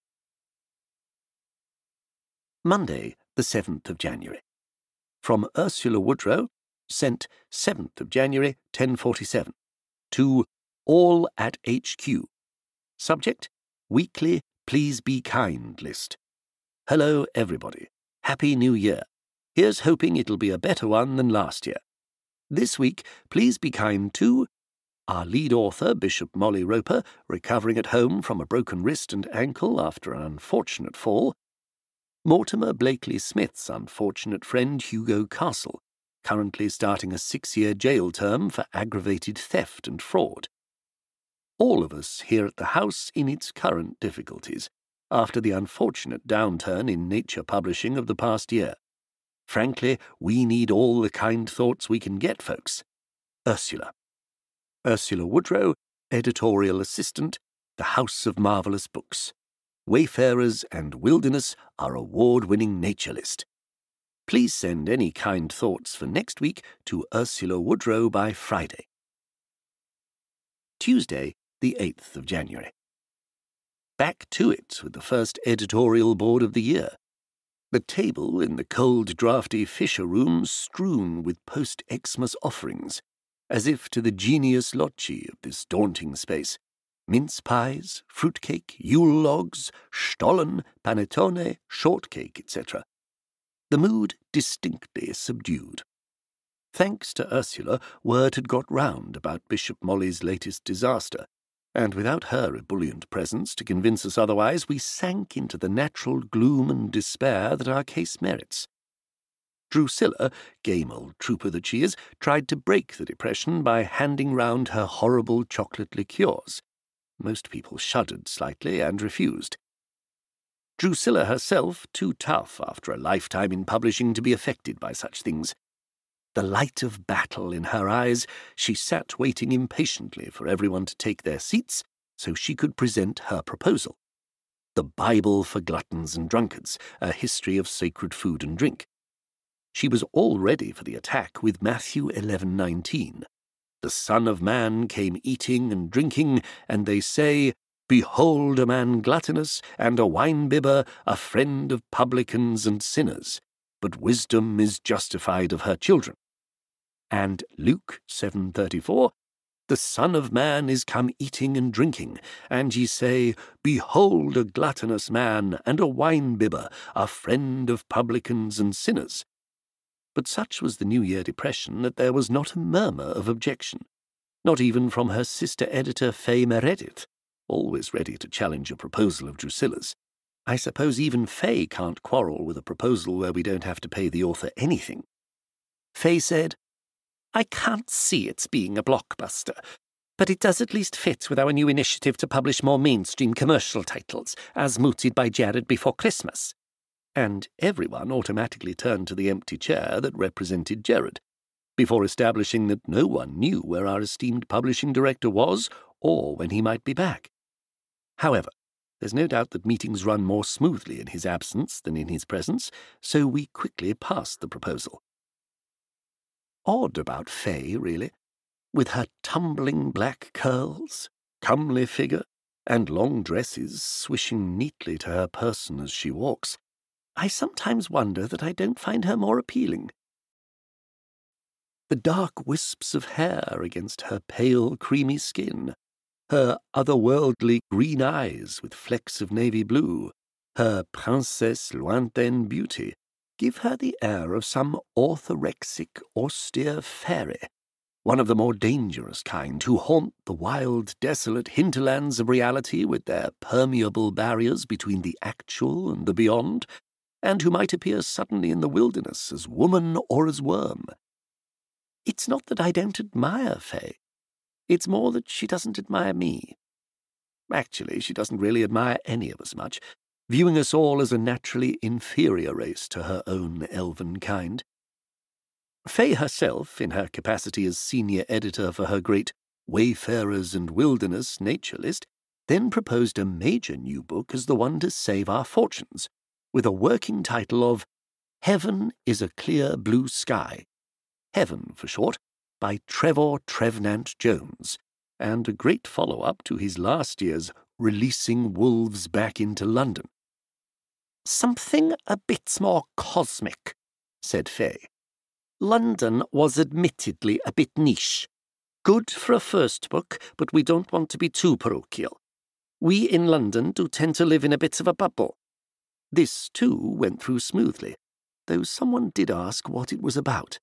Monday, the seventh of January. From Ursula Woodrow, sent seventh of January, ten forty-seven, to All at H Q. Subject, Weekly Please Be Kind list. Hello, everybody. Happy New Year. Here's hoping it'll be a better one than last year. This week, please be kind to our lead author, Bishop Molly Roper, recovering at home from a broken wrist and ankle after an unfortunate fall, Mortimer Blackley Smith's unfortunate friend Hugo Castle, currently starting a six-year jail term for aggravated theft and fraud. All of us here at the house in its current difficulties, after the unfortunate downturn in nature publishing of the past year. Frankly, we need all the kind thoughts we can get, folks. Ursula. Ursula Woodrow, Editorial Assistant, The House of Marvellous Books. Wayfarers and Wilderness, our award-winning nature list. Please send any kind thoughts for next week to Ursula Woodrow by Friday. Tuesday, the eighth of January. Back to it with the first editorial board of the year. The table in the cold, draughty Fisher room strewn with post-Xmas offerings, as if to the genius loci of this daunting space. Mince pies, fruitcake, Yule logs, stollen, panettone, shortcake, et cetera. The mood distinctly subdued. Thanks to Ursula, word had got round about Bishop Molly's latest disaster, and without her ebullient presence to convince us otherwise, we sank into the natural gloom and despair that our case merits. Drusilla, game old trooper that she is, tried to break the depression by handing round her horrible chocolate liqueurs. Most people shuddered slightly and refused. Drusilla herself, too tough after a lifetime in publishing to be affected by such things. The light of battle in her eyes, she sat waiting impatiently for everyone to take their seats so she could present her proposal. The Bible for Gluttons and Drunkards, a history of sacred food and drink. She was all ready for the attack with Matthew eleven nineteen. The Son of Man came eating and drinking, and they say, Behold a man gluttonous, and a wine-bibber, a friend of publicans and sinners. But wisdom is justified of her children. And Luke seven thirty-four, The Son of Man is come eating and drinking, and ye say, Behold a gluttonous man, and a wine-bibber, a friend of publicans and sinners. But such was the New Year depression that there was not a murmur of objection, not even from her sister editor Fay Meredith, always ready to challenge a proposal of Drusilla's. I suppose even Fay can't quarrel with a proposal where we don't have to pay the author anything. Fay said, I can't see its being a blockbuster, but it does at least fit with our new initiative to publish more mainstream commercial titles, as mooted by Gerard before Christmas. And everyone automatically turned to the empty chair that represented Gerard, before establishing that no one knew where our esteemed publishing director was or when he might be back. However, there's no doubt that meetings run more smoothly in his absence than in his presence, so we quickly passed the proposal. odd about Fay, really. With her tumbling black curls, comely figure, and long dresses swishing neatly to her person as she walks, I sometimes wonder that I don't find her more appealing. The dark wisps of hair against her pale, creamy skin, her otherworldly green eyes with flecks of navy blue, her princesse lointaine beauty, give her the air of some orthorexic, austere fairy, one of the more dangerous kind who haunt the wild, desolate hinterlands of reality with their permeable barriers between the actual and the beyond, and who might appear suddenly in the wilderness as woman or as worm. It's not that I don't admire Fay. It's more that she doesn't admire me. Actually, she doesn't really admire any of us much, viewing us all as a naturally inferior race to her own elven kind. Fay herself, in her capacity as senior editor for her great Wayfarers and Wilderness nature list, then proposed a major new book as the one to save our fortunes, with a working title of Heaven is a Clear Blue Sky, Heaven for short, by Trevor Trevenant Jones, and a great follow-up to his last year's Releasing Wolves Back into London. Something a bit more cosmic, said Fay. London was admittedly a bit niche. Good for a first book, but we don't want to be too parochial. We in London do tend to live in a bit of a bubble. This, too, went through smoothly, though someone did ask what it was about.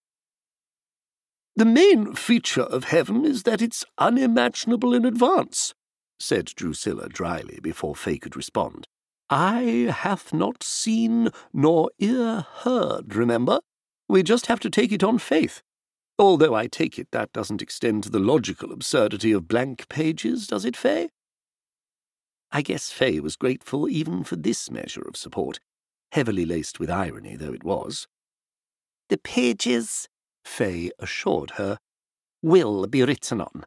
The main feature of Heaven is that it's unimaginable in advance, said Drusilla dryly before Fay could respond. Eye hath not seen nor ear heard, remember? We just have to take it on faith. Although I take it that doesn't extend to the logical absurdity of blank pages, does it, Fay? I guess Fay was grateful even for this measure of support, heavily laced with irony though it was. The pages, Fay assured her, will be written on.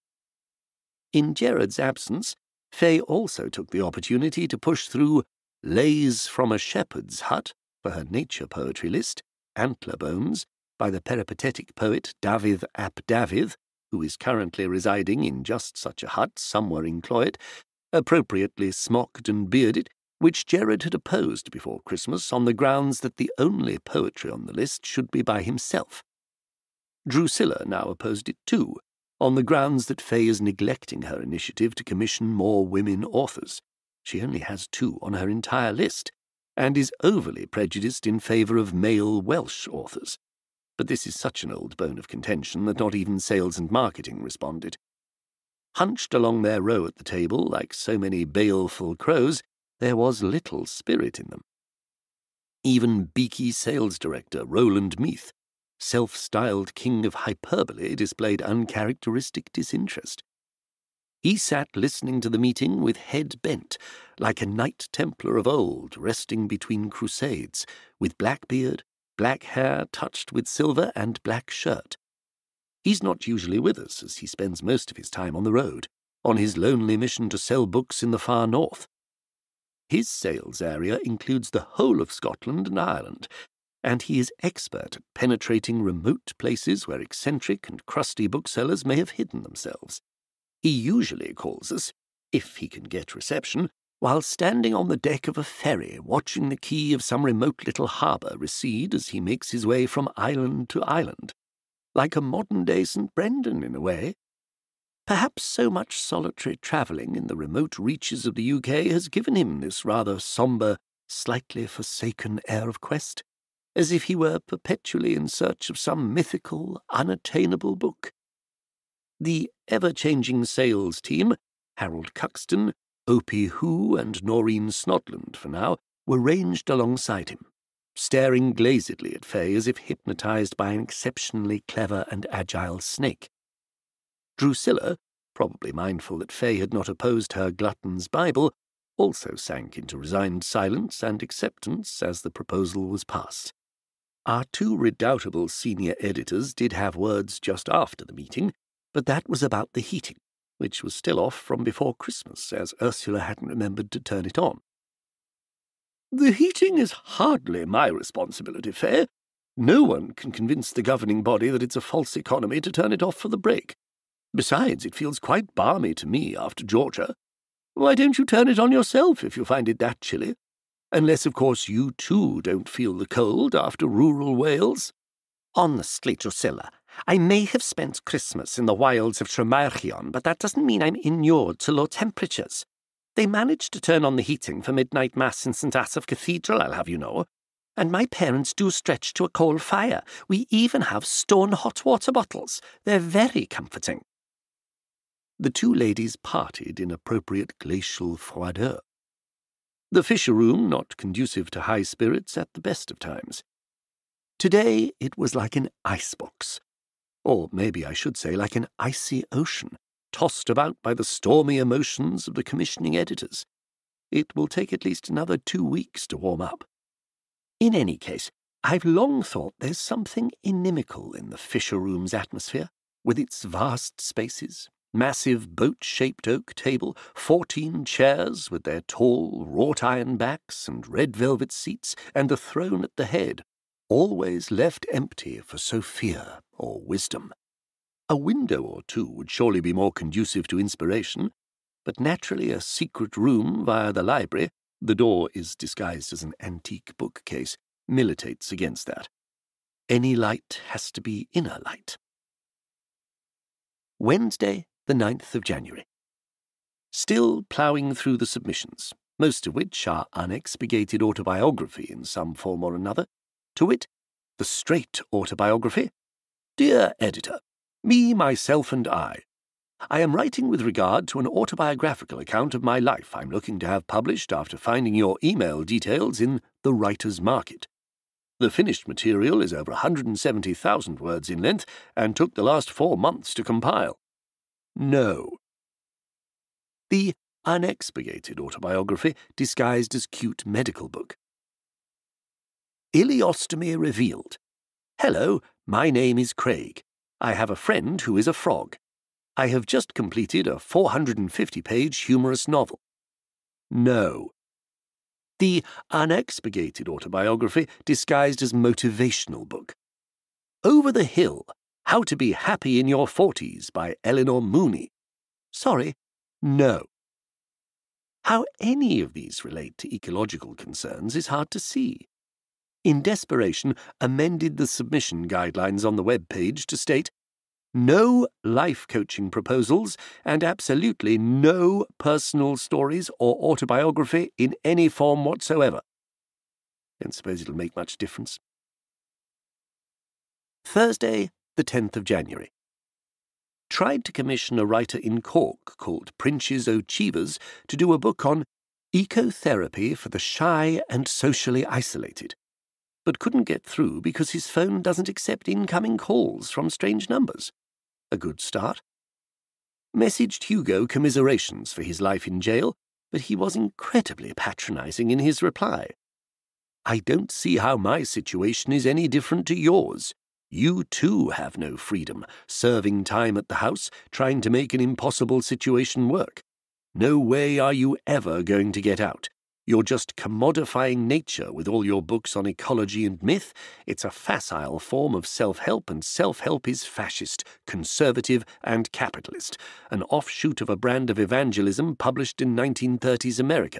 In Gerard's absence, Fay also took the opportunity to push through Lays from a Shepherd's Hut for her nature poetry list, Antler Bones, by the peripatetic poet Davydd ap Davydd, who is currently residing in just such a hut somewhere in Cloyet, appropriately smocked and bearded, which Gerard had opposed before Christmas on the grounds that the only poetry on the list should be by himself. Drusilla now opposed it too, on the grounds that Fay is neglecting her initiative to commission more women authors. She only has two on her entire list, and is overly prejudiced in favour of male Welsh authors. But this is such an old bone of contention that not even sales and marketing responded. Hunched along their row at the table like so many baleful crows, there was little spirit in them. Even beaky sales director Roland Meath, self-styled king of hyperbole, displayed uncharacteristic disinterest. He sat listening to the meeting with head bent, like a Knight Templar of old resting between crusades, with black beard, black hair touched with silver, and black shirt. He's not usually with us, as he spends most of his time on the road, on his lonely mission to sell books in the far north. His sales area includes the whole of Scotland and Ireland, and he is expert at penetrating remote places where eccentric and crusty booksellers may have hidden themselves. He usually calls us, if he can get reception, while standing on the deck of a ferry watching the quay of some remote little harbour recede as he makes his way from island to island, like a modern-day Saint Brendan in a way. Perhaps so much solitary travelling in the remote reaches of the U K has given him this rather sombre, slightly forsaken air of quest, as if he were perpetually in search of some mythical, unattainable book. The ever-changing sales team, Harold Cuxton, Opie Hoo, and Noreen Snodland for now, were ranged alongside him, staring glazedly at Fay as if hypnotised by an exceptionally clever and agile snake. Drusilla, probably mindful that Fay had not opposed her glutton's Bible, also sank into resigned silence and acceptance as the proposal was passed. Our two redoubtable senior editors did have words just after the meeting, but that was about the heating, which was still off from before Christmas, as Ursula hadn't remembered to turn it on. The heating is hardly my responsibility, Fay. No one can convince the governing body that it's a false economy to turn it off for the break. Besides, it feels quite balmy to me after Georgia. Why don't you turn it on yourself if you find it that chilly? Unless, of course, you too don't feel the cold after rural Wales. Honestly, Drusilla, I may have spent Christmas in the wilds of Tremarchion, but that doesn't mean I'm inured to low temperatures. They managed to turn on the heating for midnight mass in Saint Asaph Cathedral, I'll have you know. And my parents do stretch to a coal fire. We even have stone hot water bottles. They're very comforting. The two ladies parted in appropriate glacial froideur. The Fisher Room not conducive to high spirits at the best of times. Today it was like an icebox, or maybe I should say like an icy ocean, tossed about by the stormy emotions of the commissioning editors. It will take at least another two weeks to warm up. In any case, I've long thought there's something inimical in the Fisher Room's atmosphere, with its vast spaces, massive boat-shaped oak table, fourteen chairs with their tall wrought-iron backs and red velvet seats, and the throne at the head, always left empty for Sophia or wisdom. A window or two would surely be more conducive to inspiration, but naturally a secret room via the library, the door is disguised as an antique bookcase, militates against that. Any light has to be inner light. Wednesday, the ninth of January. Still ploughing through the submissions, most of which are unexpurgated autobiography in some form or another, to wit, the straight autobiography. Dear Editor, me, myself, and I. I am writing with regard to an autobiographical account of my life I'm looking to have published after finding your email details in The Writer's Market. The finished material is over one hundred seventy thousand words in length and took the last four months to compile. No. The unexpurgated autobiography disguised as cute medical book. Ileostomy revealed. Hello, my name is Craig. I have a friend who is a frog. I have just completed a four hundred fifty page humorous novel. No. The unexpurgated autobiography disguised as motivational book. Over the Hill, How to Be Happy in Your Forties by Eleanor Mooney. Sorry, no. How any of these relate to ecological concerns is hard to see. In desperation, amended the submission guidelines on the web page to state no life coaching proposals and absolutely no personal stories or autobiography in any form whatsoever. Don't suppose it'll make much difference. Thursday, the tenth of January. Tried to commission a writer in Cork called Prinches O'Cheevers to do a book on ecotherapy for the shy and socially isolated, but couldn't get through because his phone doesn't accept incoming calls from strange numbers. A good start. Messaged Hugo commiserations for his life in jail, but he was incredibly patronising in his reply. I don't see how my situation is any different to yours. You too have no freedom, serving time at the house, trying to make an impossible situation work. No way are you ever going to get out. You're just commodifying nature with all your books on ecology and myth. It's a facile form of self-help, and self-help is fascist, conservative, and capitalist, an offshoot of a brand of evangelism published in nineteen thirties America.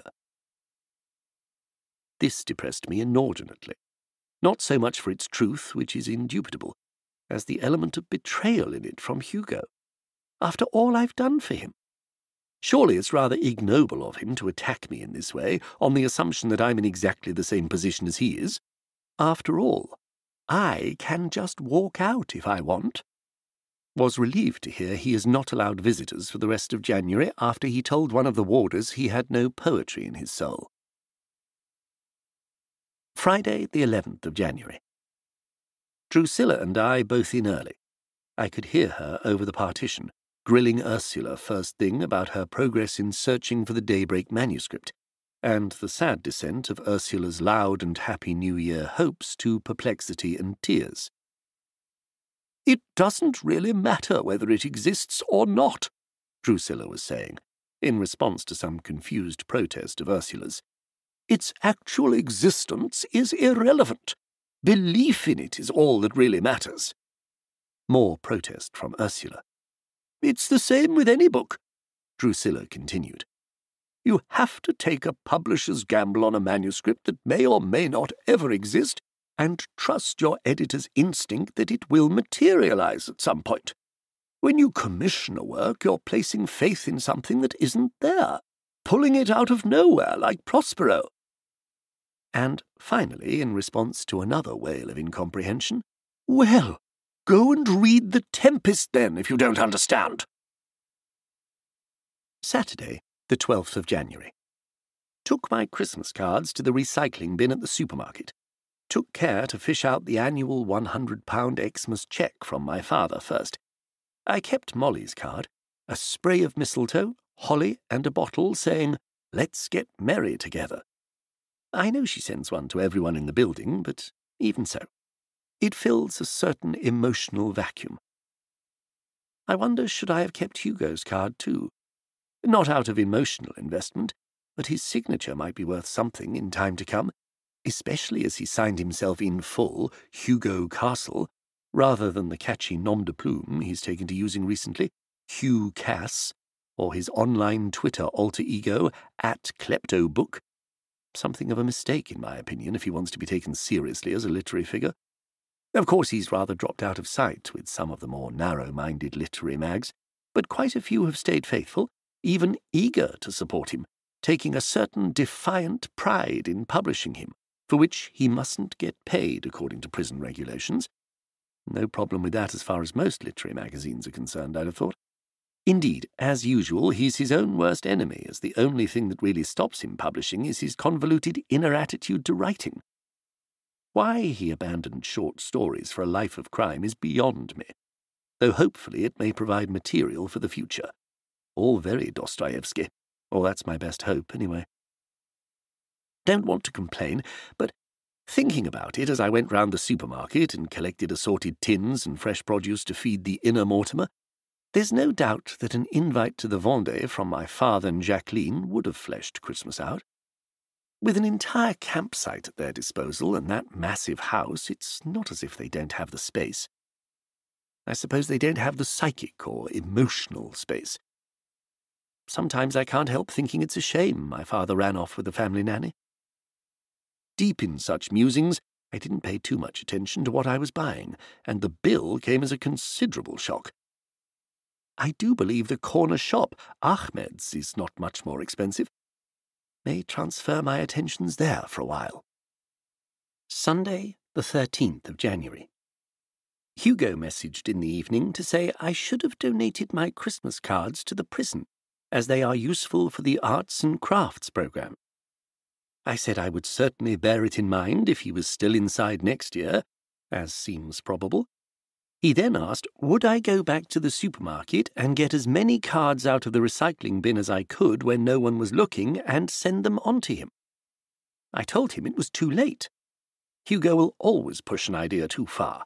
This depressed me inordinately, not so much for its truth, which is indubitable, as the element of betrayal in it from Hugo. After all I've done for him. Surely it's rather ignoble of him to attack me in this way, on the assumption that I'm in exactly the same position as he is. After all, I can just walk out if I want. Was relieved to hear he is not allowed visitors for the rest of January after he told one of the warders he had no poetry in his soul. Friday, the eleventh of January. Drusilla and I both in early. I could hear her over the partition, grilling Ursula first thing about her progress in searching for the Daybreak manuscript, and the sad descent of Ursula's loud and happy New Year hopes to perplexity and tears. It doesn't really matter whether it exists or not, Drusilla was saying, in response to some confused protest of Ursula's. Its actual existence is irrelevant. Belief in it is all that really matters. More protest from Ursula. It's the same with any book, Drusilla continued. You have to take a publisher's gamble on a manuscript that may or may not ever exist, and trust your editor's instinct that it will materialize at some point. When you commission a work, you're placing faith in something that isn't there, pulling it out of nowhere like Prospero. And finally, in response to another wail of incomprehension, Well, go and read The Tempest then, if you don't understand. Saturday, the twelfth of January. Took my Christmas cards to the recycling bin at the supermarket. Took care to fish out the annual one hundred pound Xmas cheque from my father first. I kept Molly's card, a spray of mistletoe, holly, and a bottle saying, "Let's get merry together." I know she sends one to everyone in the building, but even so, it fills a certain emotional vacuum. I wonder, should I have kept Hugo's card too? Not out of emotional investment, but his signature might be worth something in time to come, especially as he signed himself in full Hugo Castle, rather than the catchy nom de plume he's taken to using recently, Hugh Cass, or his online Twitter alter ego, at Kleptobook. Something of a mistake, in my opinion, if he wants to be taken seriously as a literary figure. Of course, he's rather dropped out of sight with some of the more narrow-minded literary mags, but quite a few have stayed faithful, even eager to support him, taking a certain defiant pride in publishing him, for which he mustn't get paid according to prison regulations. No problem with that as far as most literary magazines are concerned, I'd have thought. Indeed, as usual, he's his own worst enemy, as the only thing that really stops him publishing is his convoluted inner attitude to writing. Why he abandoned short stories for a life of crime is beyond me, though hopefully it may provide material for the future. All very Dostoevsky, or that's my best hope, anyway. Don't want to complain, but thinking about it as I went round the supermarket and collected assorted tins and fresh produce to feed the inner Mortimer, there's no doubt that an invite to the Vendée from my father and Jacqueline would have fleshed Christmas out. With an entire campsite at their disposal and that massive house, it's not as if they don't have the space. I suppose they don't have the psychic or emotional space. Sometimes I can't help thinking it's a shame my father ran off with the family nanny. Deep in such musings, I didn't pay too much attention to what I was buying, and the bill came as a considerable shock. I do believe the corner shop, Ahmed's, is not much more expensive. May transfer my attentions there for a while. Sunday, the thirteenth of January. Hugo messaged in the evening to say I should have donated my Christmas cards to the prison, as they are useful for the arts and crafts programme. I said I would certainly bear it in mind if he was still inside next year, as seems probable. He then asked, would I go back to the supermarket and get as many cards out of the recycling bin as I could when no one was looking and send them on to him. I told him it was too late. Hugo will always push an idea too far.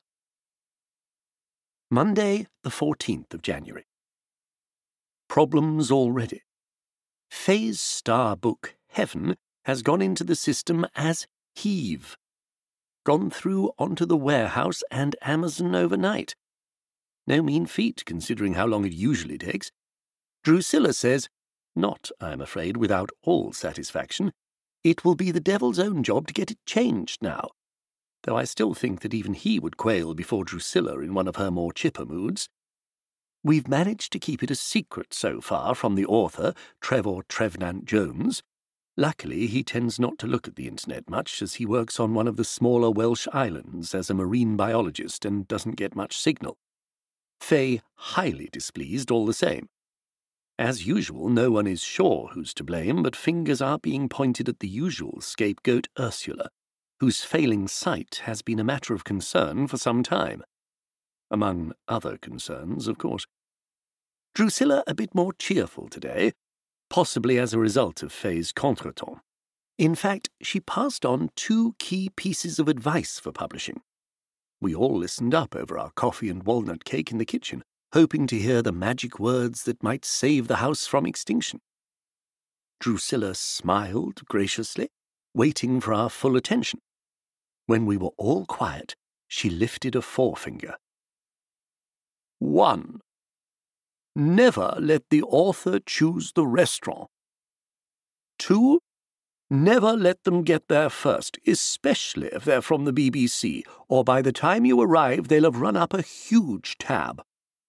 Monday, the fourteenth of January. Problems already. Faye's star book, Heaven, has gone into the system as Heave. Gone through onto the warehouse and Amazon overnight. No mean feat, considering how long it usually takes. Drusilla says, not, I'm afraid, without all satisfaction, it will be the devil's own job to get it changed now, though I still think that even he would quail before Drusilla in one of her more chipper moods. We've managed to keep it a secret so far from the author, Trevor Trevenant Jones. Luckily, he tends not to look at the internet much, as he works on one of the smaller Welsh islands as a marine biologist and doesn't get much signal. Faye highly displeased all the same. As usual, no one is sure who's to blame, but fingers are being pointed at the usual scapegoat, Ursula, whose failing sight has been a matter of concern for some time. Among other concerns, of course. Drusilla a bit more cheerful today, possibly as a result of Faye's contretemps. In fact, she passed on two key pieces of advice for publishing. We all listened up over our coffee and walnut cake in the kitchen, hoping to hear the magic words that might save the house from extinction. Drusilla smiled graciously, waiting for our full attention. When we were all quiet, she lifted a forefinger. One. Never let the author choose the restaurant. Two. Never let them get there first, especially if they're from the B B C, or by the time you arrive they'll have run up a huge tab.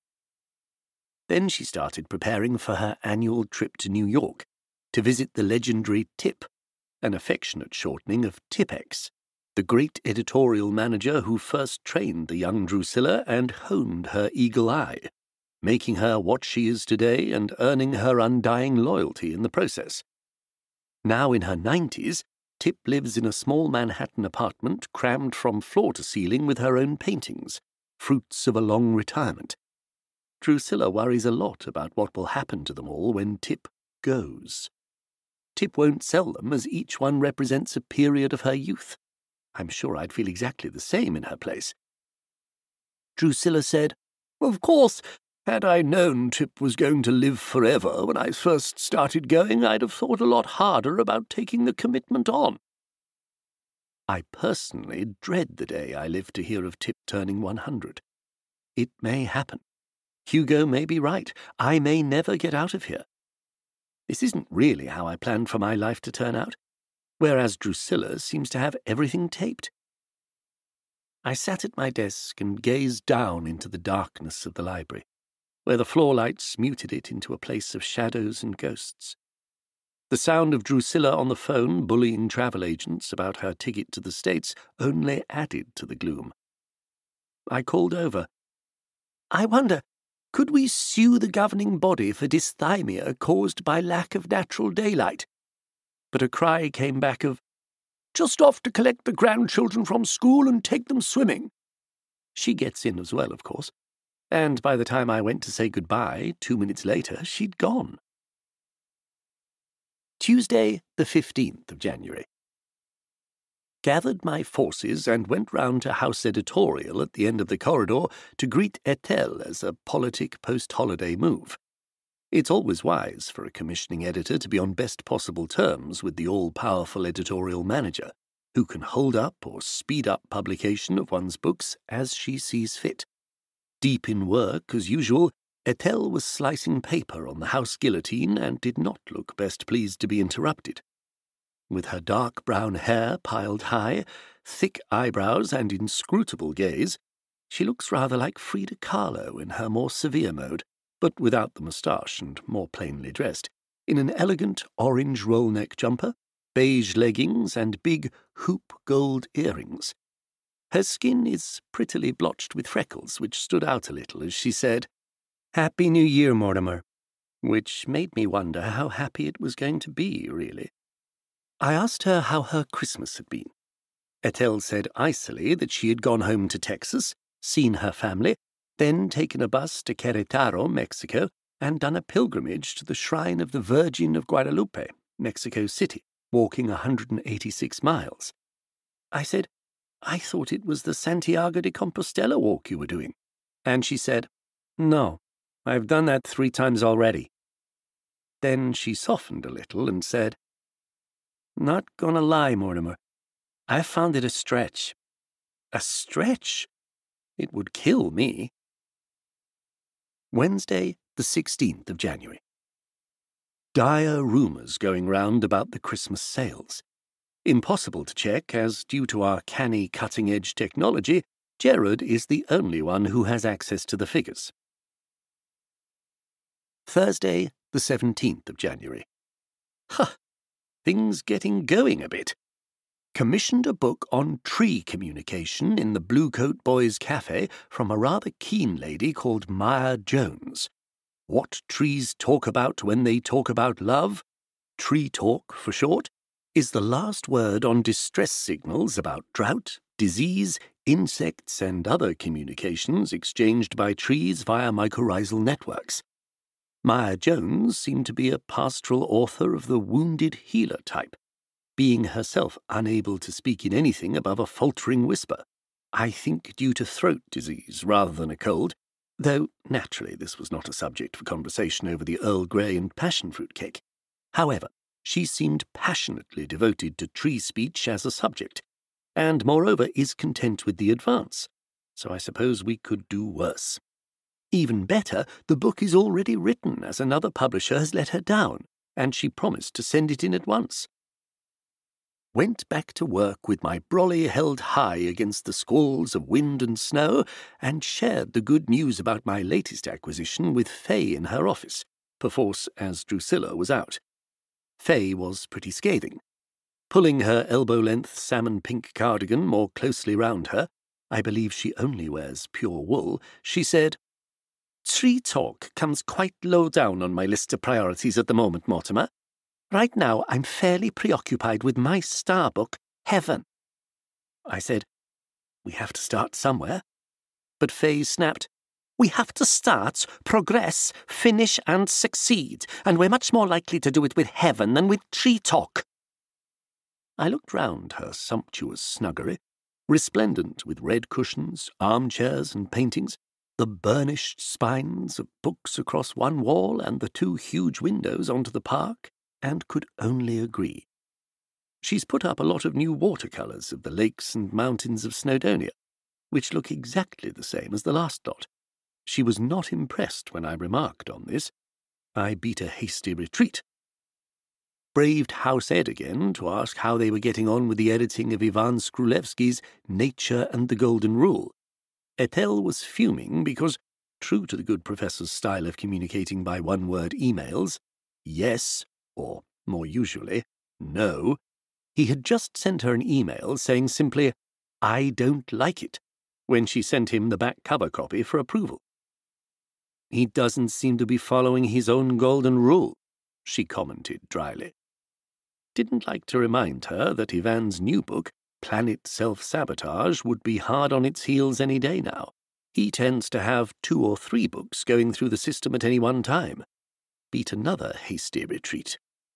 Then she started preparing for her annual trip to New York to visit the legendary Tip, an affectionate shortening of Tipex, the great editorial manager who first trained the young Drusilla and honed her eagle eye, making her what she is today and earning her undying loyalty in the process. Now in her nineties, Tip lives in a small Manhattan apartment crammed from floor to ceiling with her own paintings, fruits of a long retirement. Drusilla worries a lot about what will happen to them all when Tip goes. Tip won't sell them, as each one represents a period of her youth. I'm sure I'd feel exactly the same in her place. Drusilla said, "Of course, had I known Tip was going to live forever when I first started going, I'd have thought a lot harder about taking the commitment on." I personally dread the day I live to hear of Tip turning one hundred. It may happen. Hugo may be right. I may never get out of here. This isn't really how I planned for my life to turn out, whereas Drusilla seems to have everything taped. I sat at my desk and gazed down into the darkness of the library, where the floor lights muted it into a place of shadows and ghosts. The sound of Drusilla on the phone bullying travel agents about her ticket to the States only added to the gloom. I called over. "I wonder, could we sue the governing body for dysthymia caused by lack of natural daylight?" But a cry came back of, "Just off to collect the grandchildren from school and take them swimming." She gets in as well, of course, and by the time I went to say goodbye, two minutes later, she'd gone. Tuesday, the fifteenth of January. Gathered my forces and went round to House Editorial at the end of the corridor to greet Ethel as a politic post-holiday move. It's always wise for a commissioning editor to be on best possible terms with the all-powerful editorial manager, who can hold up or speed up publication of one's books as she sees fit. Deep in work, as usual, Ethel was slicing paper on the house guillotine and did not look best pleased to be interrupted. With her dark brown hair piled high, thick eyebrows and inscrutable gaze, she looks rather like Frida Kahlo in her more severe mode, but without the moustache and more plainly dressed, in an elegant orange roll-neck jumper, beige leggings and big hoop gold earrings. Her skin is prettily blotched with freckles, which stood out a little as she said, "Happy New Year, Mortimer," which made me wonder how happy it was going to be, really. I asked her how her Christmas had been. Ethel said icily that she had gone home to Texas, seen her family, then taken a bus to Querétaro, Mexico, and done a pilgrimage to the shrine of the Virgin of Guadalupe, Mexico City, walking one hundred eighty-six miles. I said, "I thought it was the Santiago de Compostela walk you were doing." And she said, "No, I've done that three times already." Then she softened a little and said, "Not gonna lie, Mortimer, I found it a stretch." A stretch? It would kill me. Wednesday, the sixteenth of January. Dire rumours going round about the Christmas sales. Impossible to check, as due to our canny cutting-edge technology, Gerard is the only one who has access to the figures. Thursday, the seventeenth of January. Huh, things getting going a bit. Commissioned a book on tree communication in the Blue Coat Boys' Cafe from a rather keen lady called Maya Jones. What trees talk about when they talk about love, tree talk for short, is the last word on distress signals about drought, disease, insects, and other communications exchanged by trees via mycorrhizal networks. Maya Jones seemed to be a pastoral author of the wounded healer type, being herself unable to speak in anything above a faltering whisper, I think due to throat disease rather than a cold, though naturally this was not a subject for conversation over the Earl Grey and passion fruit cake. However, she seemed passionately devoted to tree speech as a subject, and moreover is content with the advance, so I suppose we could do worse. Even better, the book is already written, as another publisher has let her down, and she promised to send it in at once. Went back to work with my brolly held high against the squalls of wind and snow, and shared the good news about my latest acquisition with Fay in her office, perforce as Drusilla was out. Fay was pretty scathing. Pulling her elbow-length salmon-pink cardigan more closely round her, I believe she only wears pure wool, she said, "Tree talk comes quite low down on my list of priorities at the moment, Mortimer. Right now, I'm fairly preoccupied with my star book, Heaven." I said, "We have to start somewhere." But Fay snapped, "We have to start, progress, finish, and succeed, and we're much more likely to do it with Heaven than with tree talk." I looked round her sumptuous snuggery, resplendent with red cushions, armchairs, and paintings, the burnished spines of books across one wall and the two huge windows onto the park, and could only agree. She's put up a lot of new watercolours of the lakes and mountains of Snowdonia, which look exactly the same as the last lot. She was not impressed when I remarked on this. I beat a hasty retreat. Braved House Ed again to ask how they were getting on with the editing of Ivan Skrulevsky's Nature and the Golden Rule. Ethel was fuming because, true to the good professor's style of communicating by one-word emails, yes, or, more usually, no, he had just sent her an email saying simply, "I don't like it," when she sent him the back cover copy for approval. "He doesn't seem to be following his own golden rule," she commented dryly. Didn't like to remind her that Ivan's new book, Planet Self-Sabotage, would be hard on its heels any day now. He tends to have two or three books going through the system at any one time. Beat another hasty retreat.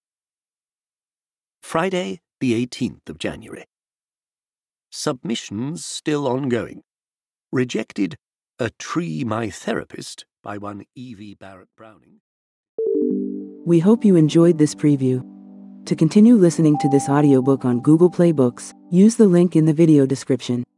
Friday, the eighteenth of January. Submissions still ongoing. Rejected A Tree My Therapist by one Evie Barrett Browning. We hope you enjoyed this preview. To continue listening to this audiobook on Google Play Books, use the link in the video description.